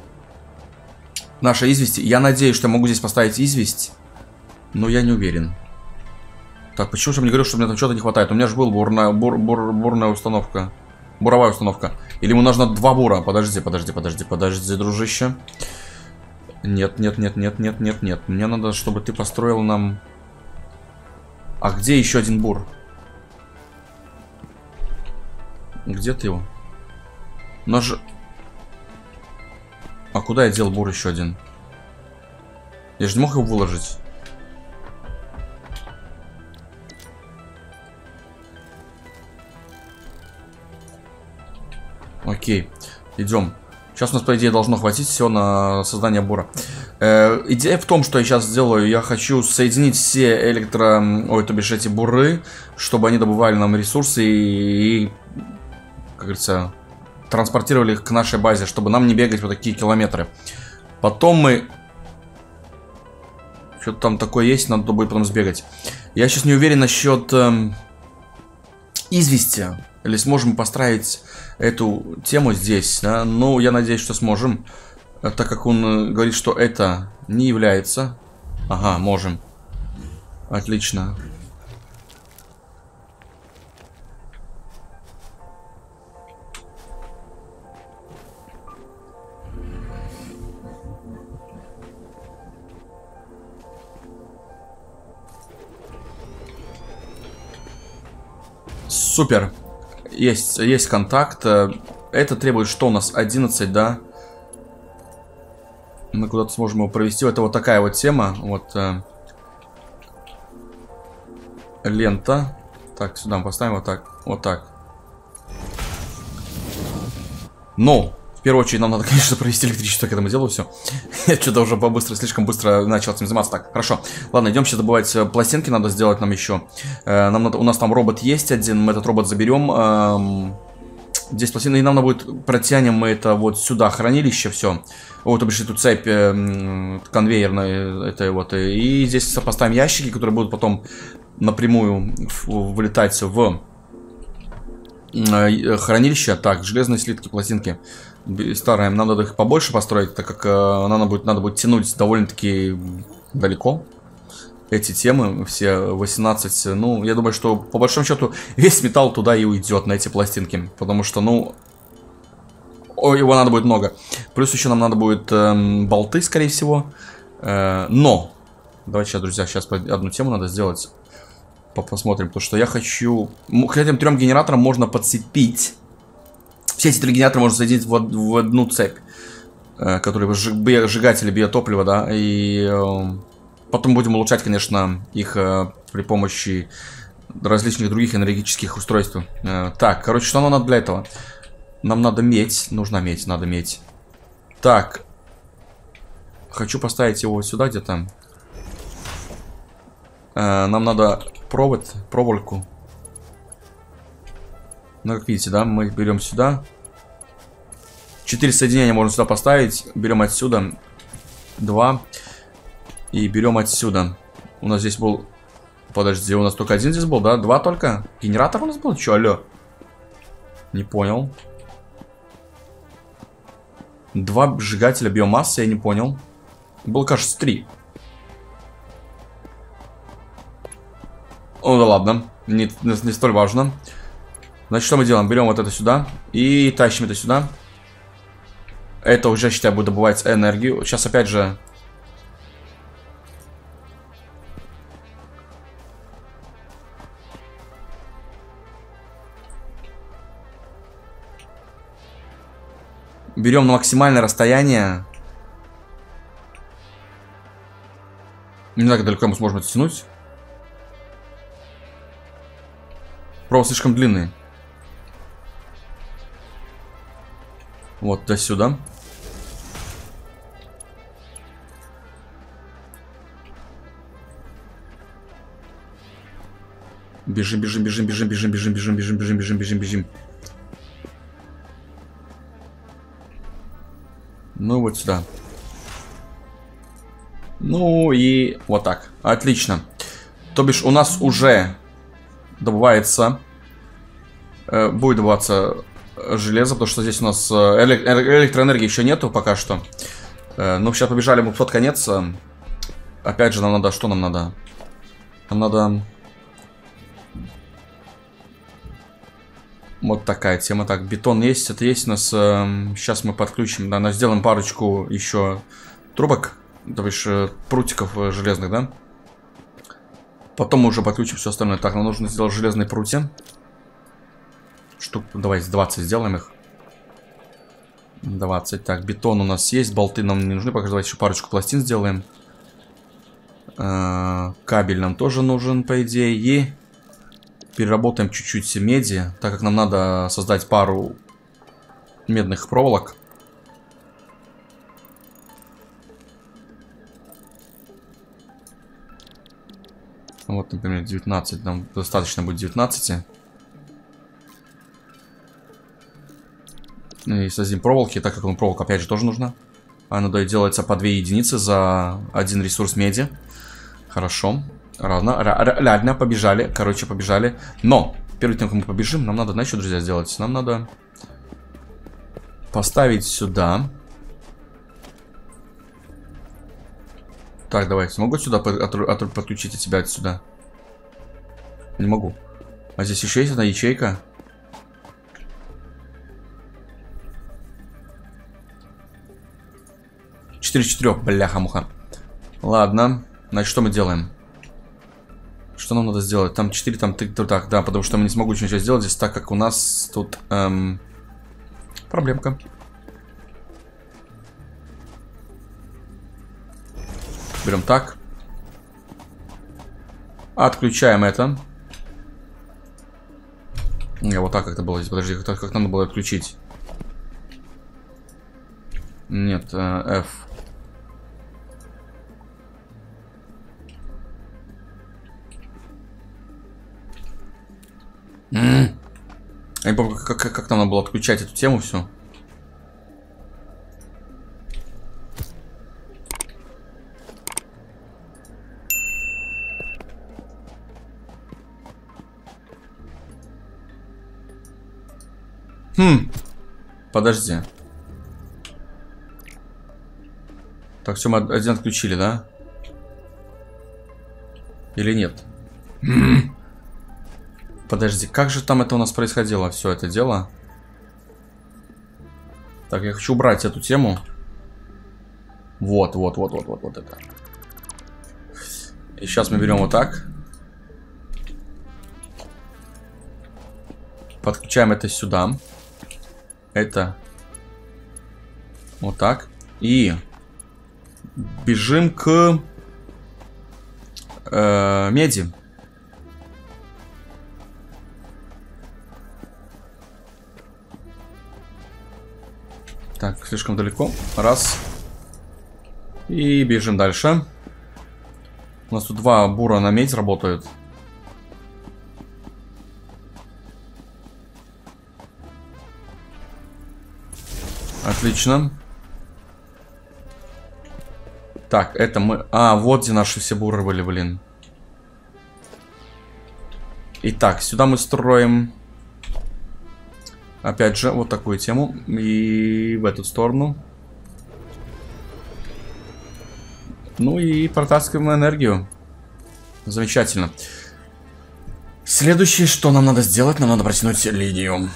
[SPEAKER 1] Наша известь. Я надеюсь, что я могу здесь поставить известь. Но я не уверен. Так, почему же мне говорят, что мне там что-то не хватает? У меня же была бурная, бур, бур, бурная установка. Буровая установка. Или ему нужно два бура? Подожди, подожди, подожди, подожди, дружище. Нет, нет, нет, нет, нет, нет, нет. Мне надо, чтобы ты построил нам... А где еще один бур? Где ты его? Но же... А куда я дел бур еще один? Я же не мог его выложить. Окей, идем. Сейчас у нас, по идее, должно хватить все на создание бура. Э, идея в том, что я сейчас сделаю. Я хочу соединить все электро... Ой, то бишь эти буры, чтобы они добывали нам ресурсы и, и как говорится... транспортировали их к нашей базе, чтобы нам не бегать вот такие километры. Потом мы... Что-то там такое есть, надо будет потом сбегать. Я сейчас не уверен насчет эм, извести. Или сможем построить эту тему здесь, да? Ну, я надеюсь, что сможем. Так как он говорит, что это не является... Ага, можем. Отлично. Супер. Есть, есть контакт. Это требует что у нас? одиннадцать, да? Мы куда-то сможем его провести. Это вот такая вот тема. Вот э, лента. Так, сюда мы поставим вот так. Вот так. Но в первую очередь нам надо, конечно, провести электричество к этому делу. Все. Я что-то уже побыстро, слишком быстро начал этим заниматься. Так, хорошо. Ладно, идем сейчас добывать пластинки. Надо сделать нам еще. Э, нам надо, у нас там робот есть один. Мы этот робот заберем. Э, Здесь пластины, и нам надо будет, протянем мы это вот сюда, хранилище, все. Вот, обычно эту цепь э, конвейерную, это вот. И здесь поставим ящики, которые будут потом напрямую вылетать в э, хранилище. Так, железные слитки, пластинки старые. Нам надо их побольше построить, так как э, надо, будет, надо будет тянуть довольно-таки далеко. Эти темы, все восемнадцать, ну, я думаю, что по большому счету весь металл туда и уйдет, на эти пластинки. Потому что, ну, о, его надо будет много. Плюс еще нам надо будет эм, болты, скорее всего. Э, но, давайте сейчас, друзья, сейчас одну тему надо сделать. Посмотрим, потому что я хочу... К этим трем генераторам можно подцепить. Все эти три генератора можно соединить в, в одну цепь. Э, которые сжигатели биотоплива, да, и... Э, Потом будем улучшать, конечно, их э, при помощи различных других энергетических устройств. Э, так, короче, что нам надо для этого? Нам надо медь. Нужна медь, надо медь. Так. Хочу поставить его сюда где-то. Э, нам надо провод, проволоку. Ну, как видите, да, мы берем сюда. Четыре соединения можно сюда поставить. Берем отсюда. Два. И берем отсюда. У нас здесь был... Подожди, у нас только один здесь был, да? Два только? Генератор у нас был? Че, алло? Не понял. Два сжигателя биомассы, я не понял. Было, кажется, три. Ну да ладно. Не, не, не столь важно. Значит, что мы делаем? Берем вот это сюда. И тащим это сюда. Это уже, считай, будет добывать энергию. Сейчас опять же... Берем на максимальное расстояние. Не знаю, как далеко мы сможем это тянуть. Провод слишком длинный. Вот до сюда. Бежим, бежим, бежим, бежим, бежим, бежим, бежим, бежим, бежим, бежим, бежим, бежим. Ну, вот сюда. Ну, и вот так. Отлично. То бишь, у нас уже добывается... Э, будет добываться железо, потому что здесь у нас элек электроэнергии еще нету пока что. Э, ну, сейчас побежали мы в тот конец. Опять же, нам надо... Что нам надо? Нам надо... Вот такая тема. Так, бетон есть, это есть у нас. Э, сейчас мы подключим, да, сделаем парочку еще трубок, то бишь э, прутиков э, железных, да. Потом мы уже подключим все остальное. Так, нам нужно сделать железные прутья. Штук, давайте двадцать сделаем их. двадцать. Так, бетон у нас есть, болты нам не нужны, пока давайте еще парочку пластин сделаем. Э, кабель нам тоже нужен, по идее, и... Переработаем чуть-чуть меди, так как нам надо создать пару медных проволок. Вот, например, девятнадцать. Нам достаточно будет девятнадцать. И создадим проволоки, так как нам проволока опять же тоже нужна. Она делается по две единицы за один ресурс меди. Хорошо. Равно, ладно, побежали, короче, побежали. Но, перед тем, как мы побежим, нам надо, знаете, что, друзья, сделать? Нам надо поставить сюда. Так, давайте, смогу сюда подключить от себя отсюда? Не могу. А здесь еще есть одна ячейка. четыре четырех, бляха-муха. Ладно, значит, что мы делаем? Что нам надо сделать? Там четыре, там три, так, да, потому что мы не смогу ничего сделать здесь, так как у нас тут эм, проблемка. Берем так. Отключаем это. Не, вот так как-то было здесь. Подожди, как, как надо было отключить? Нет, э, F. Mm. Я не помню, как, как, как нам надо было отключать эту тему всю. Хм. Подожди. Так, все, мы один отключили, да? Или нет? Хм. Подожди, как же там это у нас происходило, все это дело? Так, я хочу убрать эту тему. Вот, вот, вот, вот, вот, вот это. И сейчас мы берем вот так. Подключаем это сюда. Это вот так. И бежим к э, меди. Так, слишком далеко. Раз. И бежим дальше. У нас тут два бура на медь работают. Отлично. Так, это мы... А, вот где наши все буры были, блин. Итак, сюда мы строим... Опять же, вот такую тему. И в эту сторону. Ну и протаскиваем энергию. Замечательно. Следующее, что нам надо сделать, нам надо протянуть линию.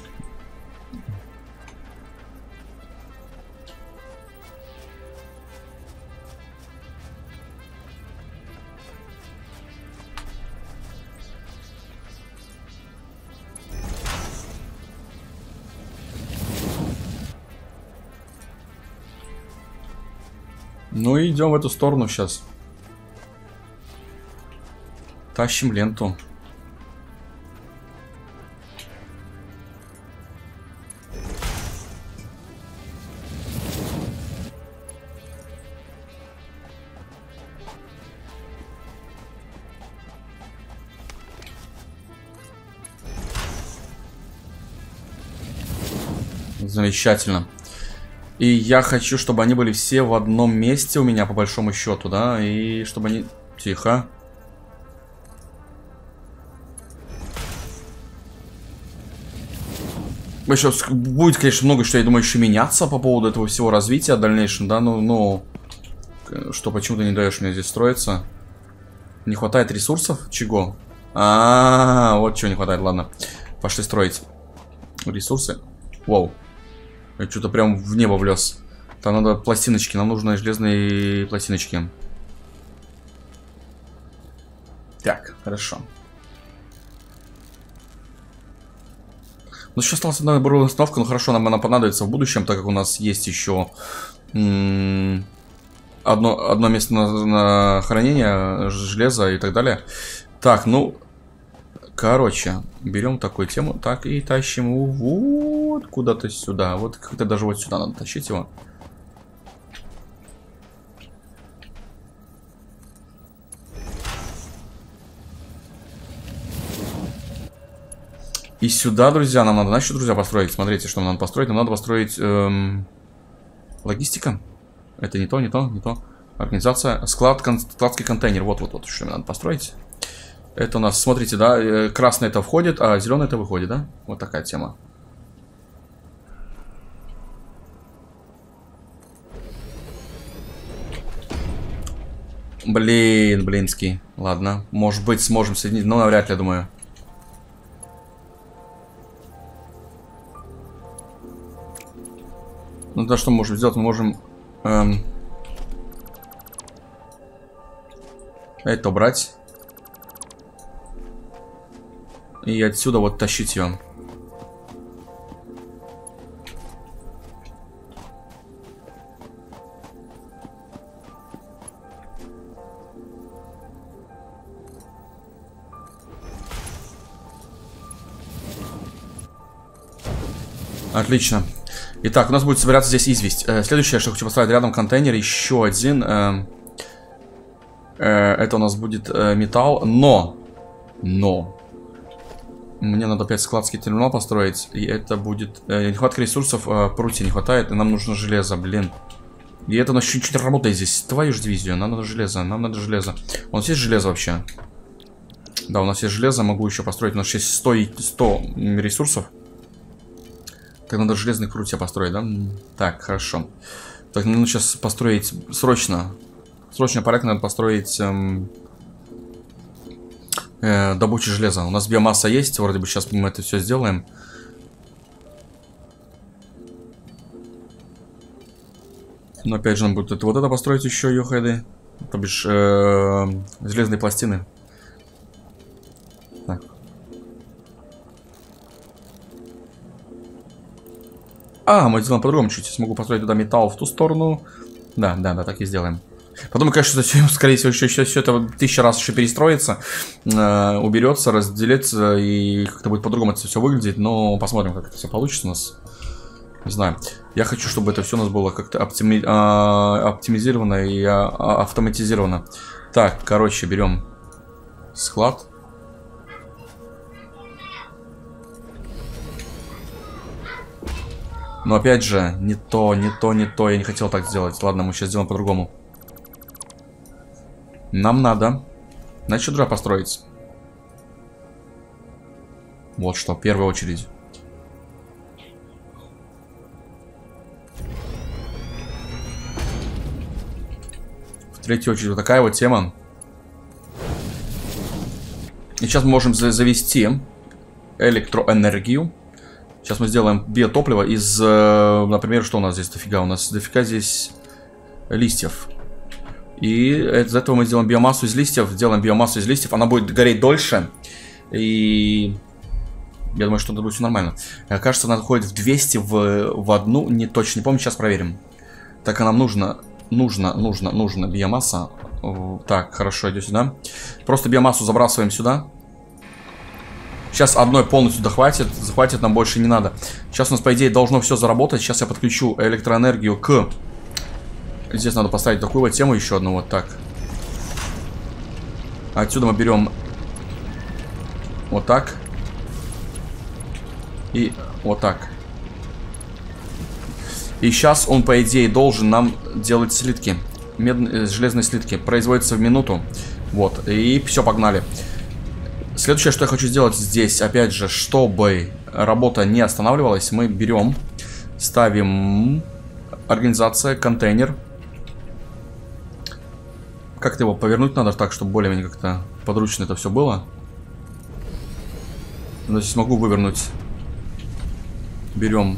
[SPEAKER 1] Ну и идем в эту сторону сейчас. Тащим ленту. Замечательно. И я хочу, чтобы они были все в одном месте у меня, по большому счету, да? И чтобы они... Тихо. Еще будет, конечно, много, что я думаю, еще меняться по поводу этого всего развития в дальнейшем, да? Ну, ну... Что, почему ты не даешь мне здесь строиться? Не хватает ресурсов? Чего? А, -а, -а вот чего не хватает, ладно. Пошли строить. Ресурсы. Вау. Я что-то прям в небо влез. Там надо пластиночки. Нам нужны железные пластиночки. Так, хорошо. Ну, сейчас осталась одна буровая установка. Ну, хорошо, нам она понадобится в будущем, так как у нас есть еще одно, одно место на, на хранение железа и так далее. Так, ну... Короче, берем такую тему, так и тащим его вот куда-то сюда. Вот как-то даже вот сюда надо тащить его. И сюда, друзья, нам надо, значит, друзья, построить. Смотрите, что нам надо построить. Нам надо построить эм, логистика. Это не то, не то, не то. Организация, склад, кон, складский контейнер. Вот-вот-вот, что нам надо построить. Это у нас, смотрите, да, красный это входит, а зеленый это выходит, да? Вот такая тема. Блин, блинский. Ладно, может быть, сможем соединить, но навряд ли, я думаю. Ну, то, что мы можем сделать, мы можем... Эм, это убрать. И отсюда вот тащить ее. Отлично. Итак, у нас будет собираться здесь известь. Э, следующее, что хочу поставить рядом контейнер, еще один. Э, э, это у нас будет э, металл, но, но, мне надо опять складский терминал построить, и это будет э, нехватка ресурсов, э, прутья не хватает, и нам нужно железо, блин. И это у нас чуть-чуть работает здесь. Твою же дивизию, нам надо железо, нам надо железо. У нас есть железо вообще? Да, у нас есть железо, могу еще построить. У нас есть сто, сто ресурсов. Так, надо железные прутья построить, да? Так, хорошо. Так, нужно сейчас построить срочно. Срочно порядок надо построить эм, э, добычу железа. У нас биомасса есть, вроде бы сейчас мы это все сделаем. Но опять же нам будет это, вот это построить еще, ёхайды. То бишь э, железные пластины. Так. А, мы сделаем по-другому чуть. Смогу построить туда металл в ту сторону. Да, да, да, так и сделаем. Потом, конечно, скорее всего, еще, еще все это тысяча раз еще перестроится, э, уберется, разделится, и как-то будет по-другому это все выглядеть. Но посмотрим, как это все получится у нас. Не знаю. Я хочу, чтобы это все у нас было как-то оптими... а, оптимизировано и а, автоматизировано. Так, короче, берем склад. Но опять же, не то, не то, не то. Я не хотел так сделать. Ладно, мы сейчас сделаем по-другому. Нам надо, значит, сюда построить. Вот что, в первую очередь. В третью очередь вот такая вот тема. И сейчас мы можем завести электроэнергию. Сейчас мы сделаем биотопливо из, например, что у нас здесь дофига? У нас дофига здесь листьев. И из этого мы сделаем биомассу из листьев. Делаем биомассу из листьев. Она будет гореть дольше. И я думаю, что это будет все нормально. Кажется, она ходит в двести в, в одну. Не точно не помню, сейчас проверим. Так, а нам нужно, нужно, нужно, нужно биомасса. Так, хорошо, иди сюда. Просто биомассу забрасываем сюда. Сейчас одной полностью дохватит. Захватит нам больше не надо. Сейчас у нас, по идее, должно все заработать. Сейчас я подключу электроэнергию к... Здесь надо поставить такую вот тему еще одну. Вот так. Отсюда мы берем... Вот так. И вот так. И сейчас он, по идее, должен нам делать слитки. Мед... Железные слитки. Производятся в минуту. Вот. И все, погнали. Следующее, что я хочу сделать здесь, опять же, чтобы работа не останавливалась, мы берем, ставим организация, контейнер. Как-то его повернуть надо так, чтобы более-менее как-то подручно это все было. Но здесь могу вывернуть. Берем.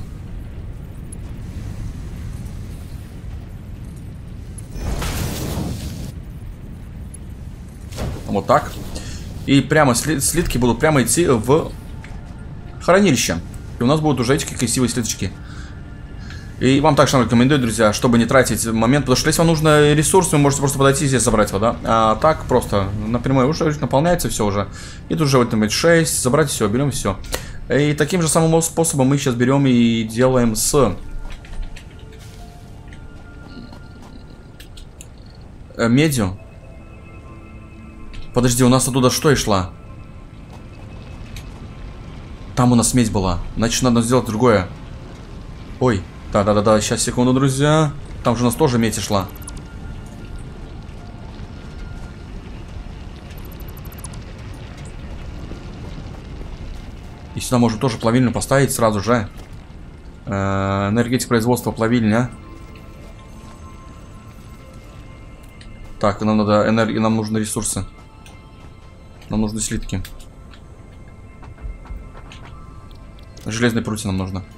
[SPEAKER 1] Вот так. И прямо слитки будут прямо идти в хранилище. И у нас будут уже эти красивые слиточки. И вам также рекомендую, друзья, чтобы не тратить момент. Потому что если вам нужно ресурс, вы можете просто подойти здесь забрать его, да? А так просто напрямую уже наполняется все уже. И тут же в этом шесть, забрать все, берем все. И таким же самым способом мы сейчас берем и делаем с... медью. Подожди, у нас оттуда что и шла? Там у нас медь была. Значит, надо сделать другое. Ой, да-да-да-да, сейчас, секунду, друзья. Там же у нас тоже медь и шла. И сюда можем тоже плавильню поставить сразу же. Э-э, энергетика производства плавильня. Так, нам надо энергия, нам нужны ресурсы. Нам нужны слитки. Железные прутья нам нужно.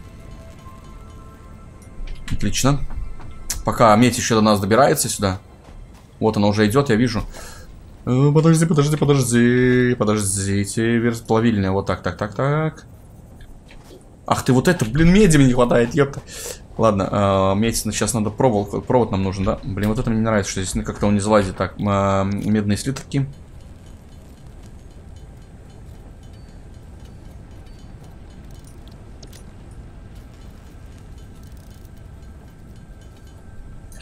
[SPEAKER 1] Отлично. Пока медь еще до нас добирается сюда. Вот она уже идет, я вижу. Подожди, подожди, подожди. Подождите. Плавильня. Вот так, так, так, так. Ах ты, вот это, блин, меди мне не хватает, ёпта. Ладно, э, медь, сейчас надо провод, провод нам нужен, да? Блин, вот это мне не нравится, что здесь как-то он не залазит. Так, э, медные слитки.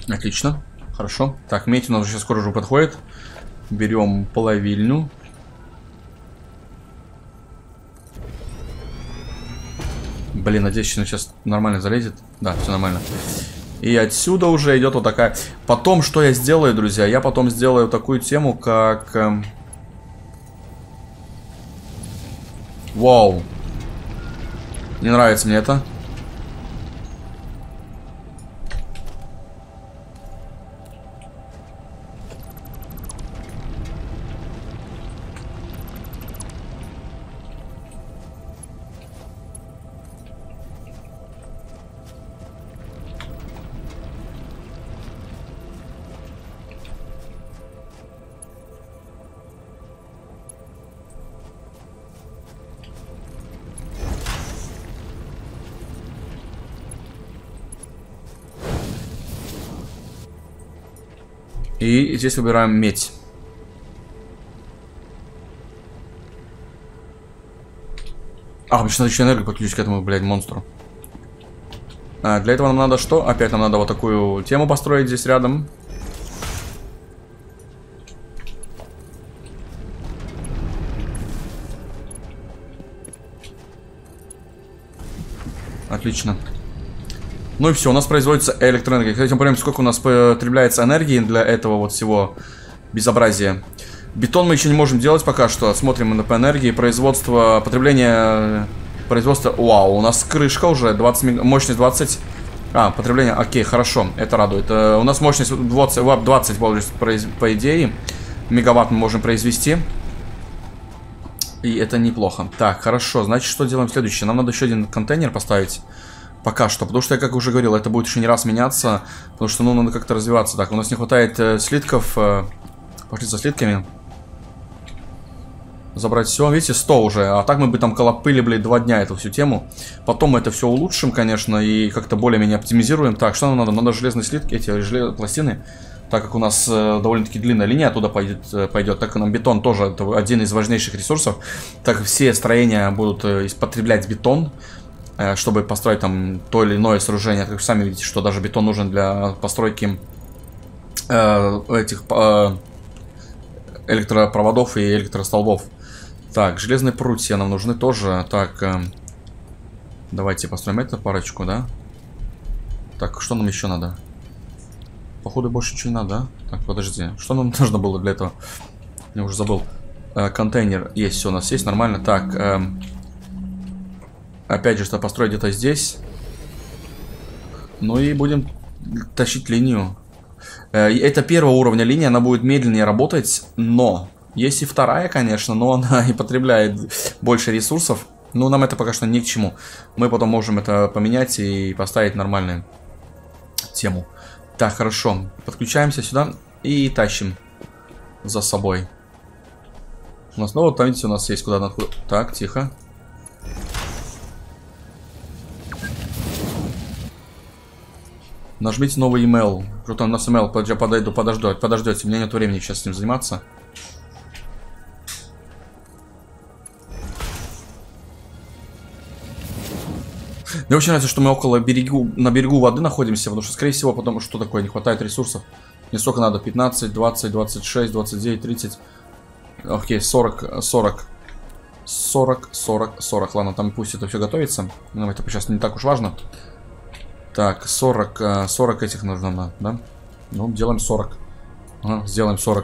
[SPEAKER 1] Отлично. Хорошо. Так, медь у нас сейчас скоро уже подходит. Берем плавильню. Блин, надеюсь, сейчас нормально залезет. Да, все нормально. И отсюда уже идет вот такая... Потом, что я сделаю, друзья? Я потом сделаю такую тему, как... Эм... Вау. Не нравится мне это. И здесь выбираем медь. А, мне надо еще энергию подключить к этому, блядь, монстру. А, для этого нам надо что? Опять нам надо вот такую тему построить здесь рядом. Отлично. Ну и все, у нас производится электроэнергия. Кстати, мы понимаем, сколько у нас потребляется энергии для этого вот всего безобразия. Бетон мы еще не можем делать пока что. Смотрим мы по энергии. Производство, потребление... Производство... Вау, у нас крышка уже. двадцать, мощность двадцать. А, потребление... Окей, хорошо. Это радует. У нас мощность двадцать, двадцать по идее. Мегаватт мы можем произвести. И это неплохо. Так, хорошо. Значит, что делаем следующее? Нам надо еще один контейнер поставить. Пока что, потому что, я как уже говорил, это будет еще не раз меняться, потому что, ну, надо как-то развиваться. Так, у нас не хватает э, слитков. Э, пошли за слитками. Забрать все. Видите, сто уже. А так мы бы там колопыли, блядь, два дня эту всю тему. Потом мы это все улучшим, конечно, и как-то более-менее оптимизируем. Так, что нам надо? Надо железные слитки, эти железные пластины. Так как у нас э, довольно-таки длинная линия оттуда пойдет, э, пойдет, так и нам бетон тоже это один из важнейших ресурсов. Так как все строения будут э, потреблять бетон, чтобы построить там то или иное сооружение. Как вы сами видите, что даже бетон нужен для постройки э, этих э, электропроводов и электростолбов. Так, железные прутья нам нужны тоже. Так, э, давайте построим это парочку, да? Так, что нам еще надо? Походу больше ничего не надо, да? Так, подожди. Что нам нужно было для этого? Я уже забыл. Э, контейнер есть, все у нас есть, нормально. Так, э, опять же, что построить где-то здесь. Ну и будем тащить линию. Это первого уровня линия, она будет медленнее работать, но есть и вторая, конечно, но она и потребляет больше ресурсов. Но нам это пока что ни к чему. Мы потом можем это поменять и поставить нормальную тему. Так, хорошо. Подключаемся сюда и тащим за собой. У нас, ну вот, там, видите, у нас есть куда надо. Так, тихо. Нажмите новый email. Что-то у нас email, подойду, подожду, подождете. У меня нет времени сейчас с ним заниматься. Мне очень нравится, что мы около берегу, на берегу воды находимся, потому что, скорее всего, потому что такое, не хватает ресурсов. Мне сколько надо? пятнадцать, двадцать, двадцать шесть, двадцать девять, тридцать. Окей, сорок, сорок. сорок, сорок, сорок. Ладно, там пусть это все готовится. Но это сейчас не так уж важно. Так, сорок, сорок этих нужно, да? Ну, делаем сорок. Ага, сделаем сорок.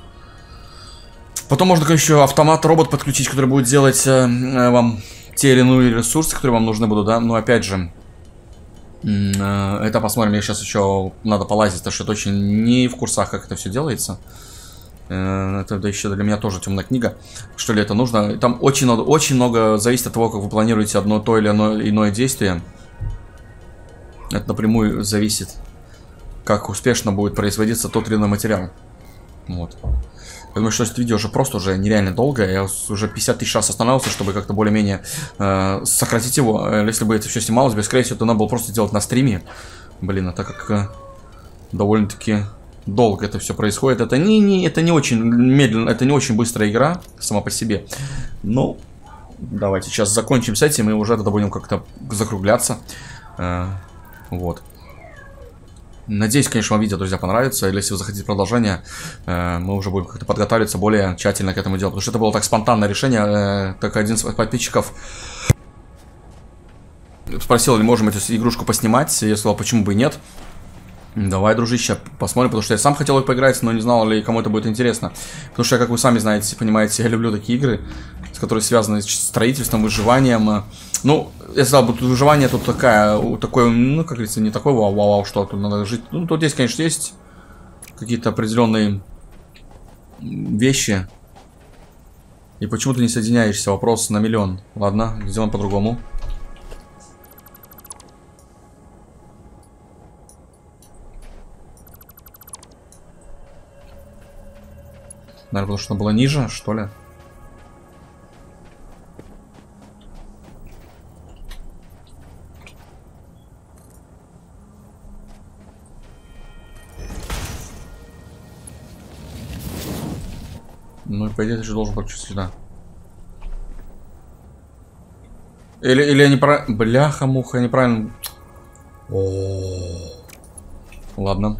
[SPEAKER 1] Потом можно еще автомат-робот подключить, который будет делать э, вам те или иные ресурсы, которые вам нужны будут, да? Но опять же, э, это посмотрим. Мне сейчас еще надо полазить, потому что это очень не в курсах, как это все делается. Э, это да, еще для меня тоже темная книга. Что ли это нужно? Там очень, очень много зависит от того, как вы планируете одно то или иное, иное действие. Это напрямую зависит, как успешно будет производиться тот или иной материал. Вот. Я думаю, что это видео уже просто уже нереально долгое. Я уже пятьдесят тысяч раз останавливался, чтобы как-то более-менее э, сократить его. Если бы это все снималось, без скорее всего, то надо было просто делать на стриме. Блин, а так как э, довольно-таки долго это все происходит. Это не, не, это не очень медленно, это не очень быстрая игра сама по себе. Ну, давайте сейчас закончим с этим и уже тогда будем как-то закругляться. Э, Вот. Надеюсь, конечно, вам видео, друзья, понравится. Или если вы захотите продолжение, э, мы уже будем как-то подготавливаться более тщательно к этому делу. Потому что это было так спонтанное решение. Э, так один из подписчиков спросил, ли можем эту игрушку поснимать. Я сказал, почему бы и нет. Давай, дружище, посмотрим, потому что я сам хотел их поиграть, но не знал ли, кому это будет интересно. Потому что, как вы сами знаете, понимаете, я люблю такие игры, с которые связаны с строительством, выживанием. Ну, я сказал, тут выживание тут такая, такое, ну, как говорится, не такое вау-вау, что тут надо жить. Ну, тут здесь, конечно, есть какие-то определенные вещи. И почему ты не соединяешься? Вопрос на миллион. Ладно, сделаем по-другому. Наверное, потому что она была ниже, что ли? Ну и по идее ты же должен подключиться сюда. Или, или я не про... Бляха-муха, я неправильно... О-о-о. Ладно.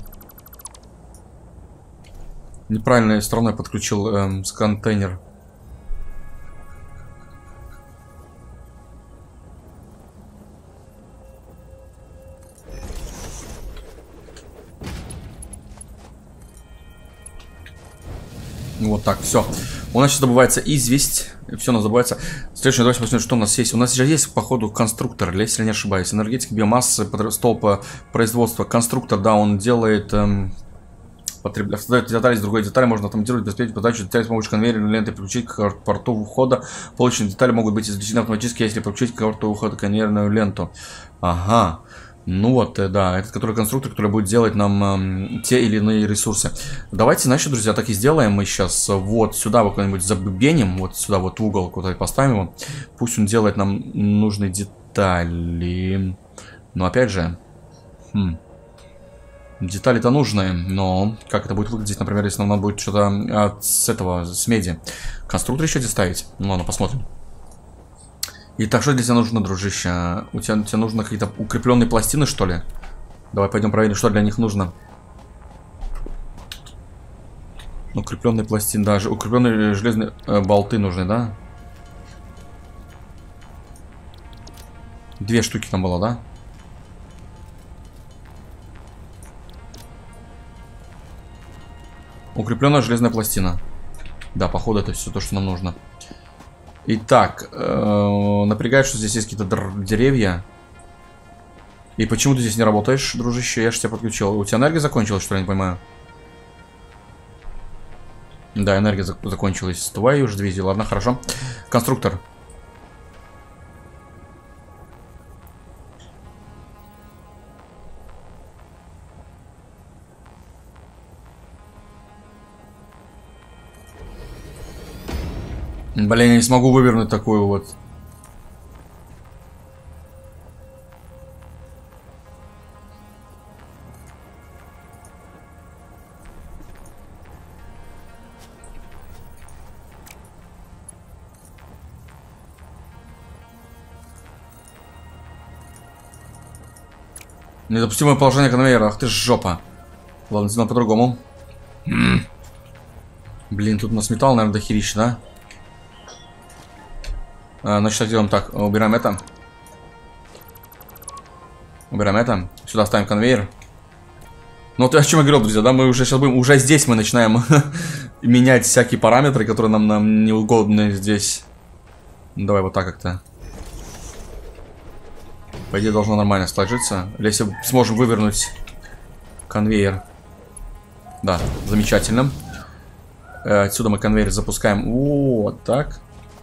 [SPEAKER 1] Неправильной стороной подключил эм, с контейнер. Вот так, все. У нас сейчас добывается известь. Все у нас добывается. Следующее, давайте посмотрим, что у нас есть. У нас же есть, походу, конструктор, если я не ошибаюсь. Энергетика, биомассы, столб производства. Конструктор, да, он делает... Эм, потребляет, создает детали из другой детали, можно автоматизировать, обеспечить подачу деталей с помощью конвейера ленты, подключить к порту входа. Полученные детали могут быть извлечены автоматически, если подключить к порту входа конвейерную ленту. Ага. Ну вот, да, это который конструктор, который будет делать нам эм, те или иные ресурсы. Давайте, значит, друзья, так и сделаем. Мы сейчас вот сюда вот куда-нибудь забубеним, вот сюда вот в угол куда-то поставим его. Пусть он делает нам нужные детали. Но опять же, хм, детали-то нужные, но как это будет выглядеть, например, если нам надо будет что-то с этого, с меди. Конструктор еще здесь ставить? Ну ладно, посмотрим. Итак, что для тебя нужно, дружище? У тебя, тебе нужно какие-то укрепленные пластины, что ли? Давай пойдем проверим, что для них нужно. Укрепленные пластины, даже укрепленные железные э, болты нужны, да? Две штуки там было, да? Укрепленная железная пластина. Да, походу это все то, что нам нужно. Итак, э, напрягает, что здесь есть какие-то деревья. И почему ты здесь не работаешь, дружище? Я же тебя подключил. У тебя энергия закончилась, что ли, я не понимаю? Да, энергия зак закончилась. Твою же дивизию. Ладно, хорошо. Конструктор. Блин, я не смогу вывернуть такую вот. Недопустимое положение конвейера. Ах ты ж жопа. Ладно, сделаем по-другому. Блин, тут у нас металл, наверное, дохерища, да? А, значит, так делаем так. Убираем это. Убираем это. Сюда ставим конвейер. Ну, вот о чем я говорил, друзья, да? Мы уже сейчас будем... Уже здесь мы начинаем менять всякие параметры, которые нам, нам не угодны здесь. Давай вот так как-то. По идее, должно нормально сложиться. Или если сможем вывернуть конвейер. Да, замечательно. Отсюда мы конвейер запускаем. Вот так.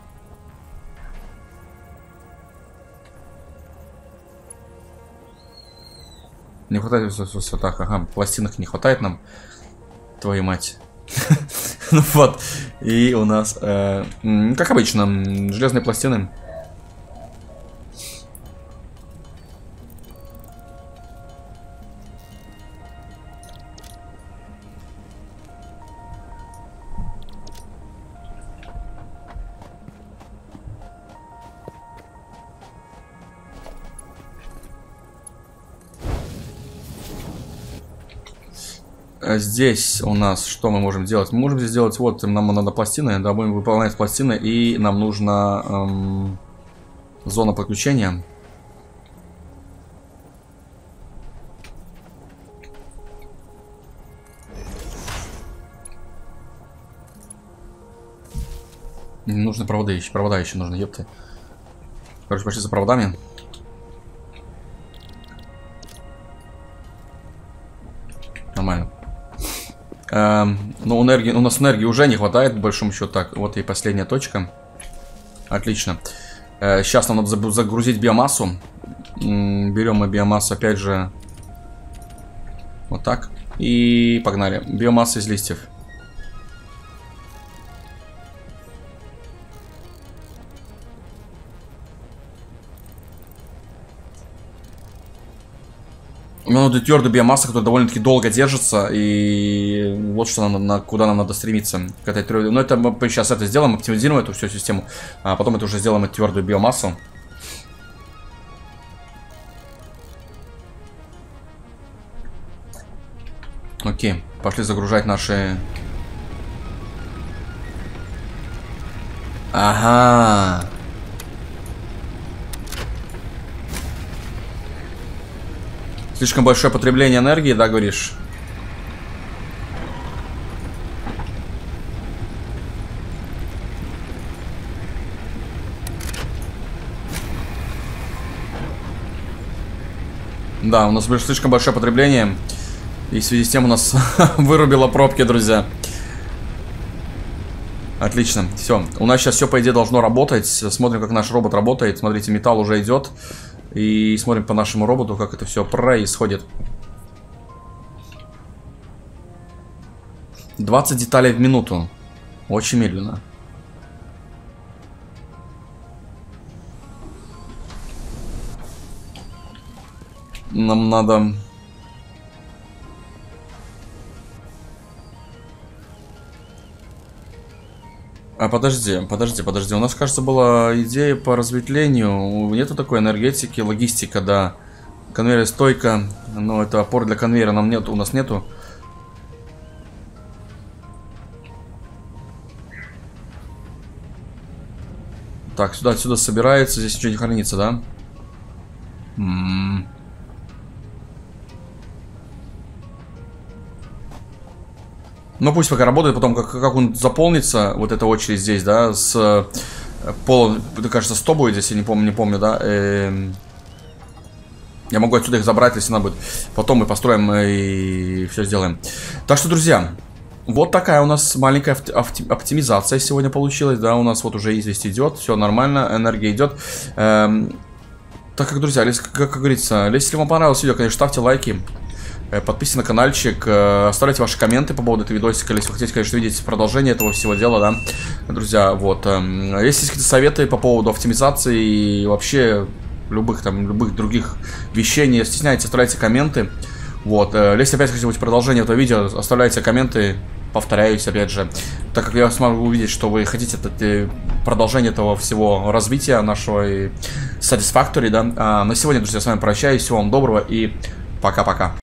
[SPEAKER 1] Не хватает все, все так, ага, пластинок не хватает нам. Твою мать. Ну вот. И у нас, как обычно, железные пластины. Здесь у нас что мы можем делать? Мы можем здесь сделать, вот, нам надо пластины, да, будем выполнять пластины, и нам нужна эм, зона подключения. Нужны провода еще, провода еще нужны, ёпты. Короче, пошли за проводами. Нормально. Эм, ну, энергии, у нас энергии уже не хватает, по большому счету. Так, вот и последняя точка. Отлично. Э, сейчас нам надо загрузить биомассу. М-м, берем мы биомассу, опять же. Вот так. И погнали. Биомасса из листьев. Мне надо твердая биомасса, которая довольно-таки долго держится. И вот что нам, на, куда нам надо стремиться. К этой твердой. Но это мы сейчас это сделаем, оптимизируем эту всю систему. А потом это уже сделаем эту твердую биомассу. Окей, пошли загружать наши... Ага. Слишком большое потребление энергии, да, говоришь? Да, у нас слишком большое потребление. И в связи с тем у нас вырубило пробки, друзья. Отлично, все. У нас сейчас все, по идее, должно работать. Смотрим, как наш робот работает. Смотрите, металл уже идет. И смотрим по нашему роботу, как это все происходит. двадцать деталей в минуту. Очень медленно. Нам надо... А подожди, подожди, подожди. У нас, кажется, была идея по разветвлению. Нету такой энергетики, логистика, да. Конвейер стойка. Но это опор для конвейера нам нет, у нас нету. Так, сюда, отсюда собирается. Здесь ничего не хранится, да? М-м-м. Ну пусть пока работает, потом как, как он заполнится, вот эта очередь здесь, да, с пола, это, кажется, сто будет здесь, я не помню, не помню, да. Эм, я могу отсюда их забрать, если надо будет. Потом мы построим и все сделаем. Так что, друзья, вот такая у нас маленькая оптимизация сегодня получилась, да, у нас вот уже известь идет, все нормально, энергия идет. Эм, так как, друзья, как, как говорится, если вам понравилось видео, конечно, ставьте лайки. Подписывайтесь на каналчик, оставляйте ваши комменты по поводу этого видосика, если вы хотите, конечно, видеть продолжение этого всего дела, да, друзья, вот. Если есть какие-то советы по поводу оптимизации и вообще любых там, любых других вещей, не стесняйтесь, оставляйте комменты, вот. Если опять хотите продолжение этого видео, оставляйте комменты, повторяюсь, опять же, так как я смогу увидеть, что вы хотите это, продолжение этого всего развития нашего Satisfactory, да. А на сегодня, друзья, с вами прощаюсь, всего вам доброго и пока-пока.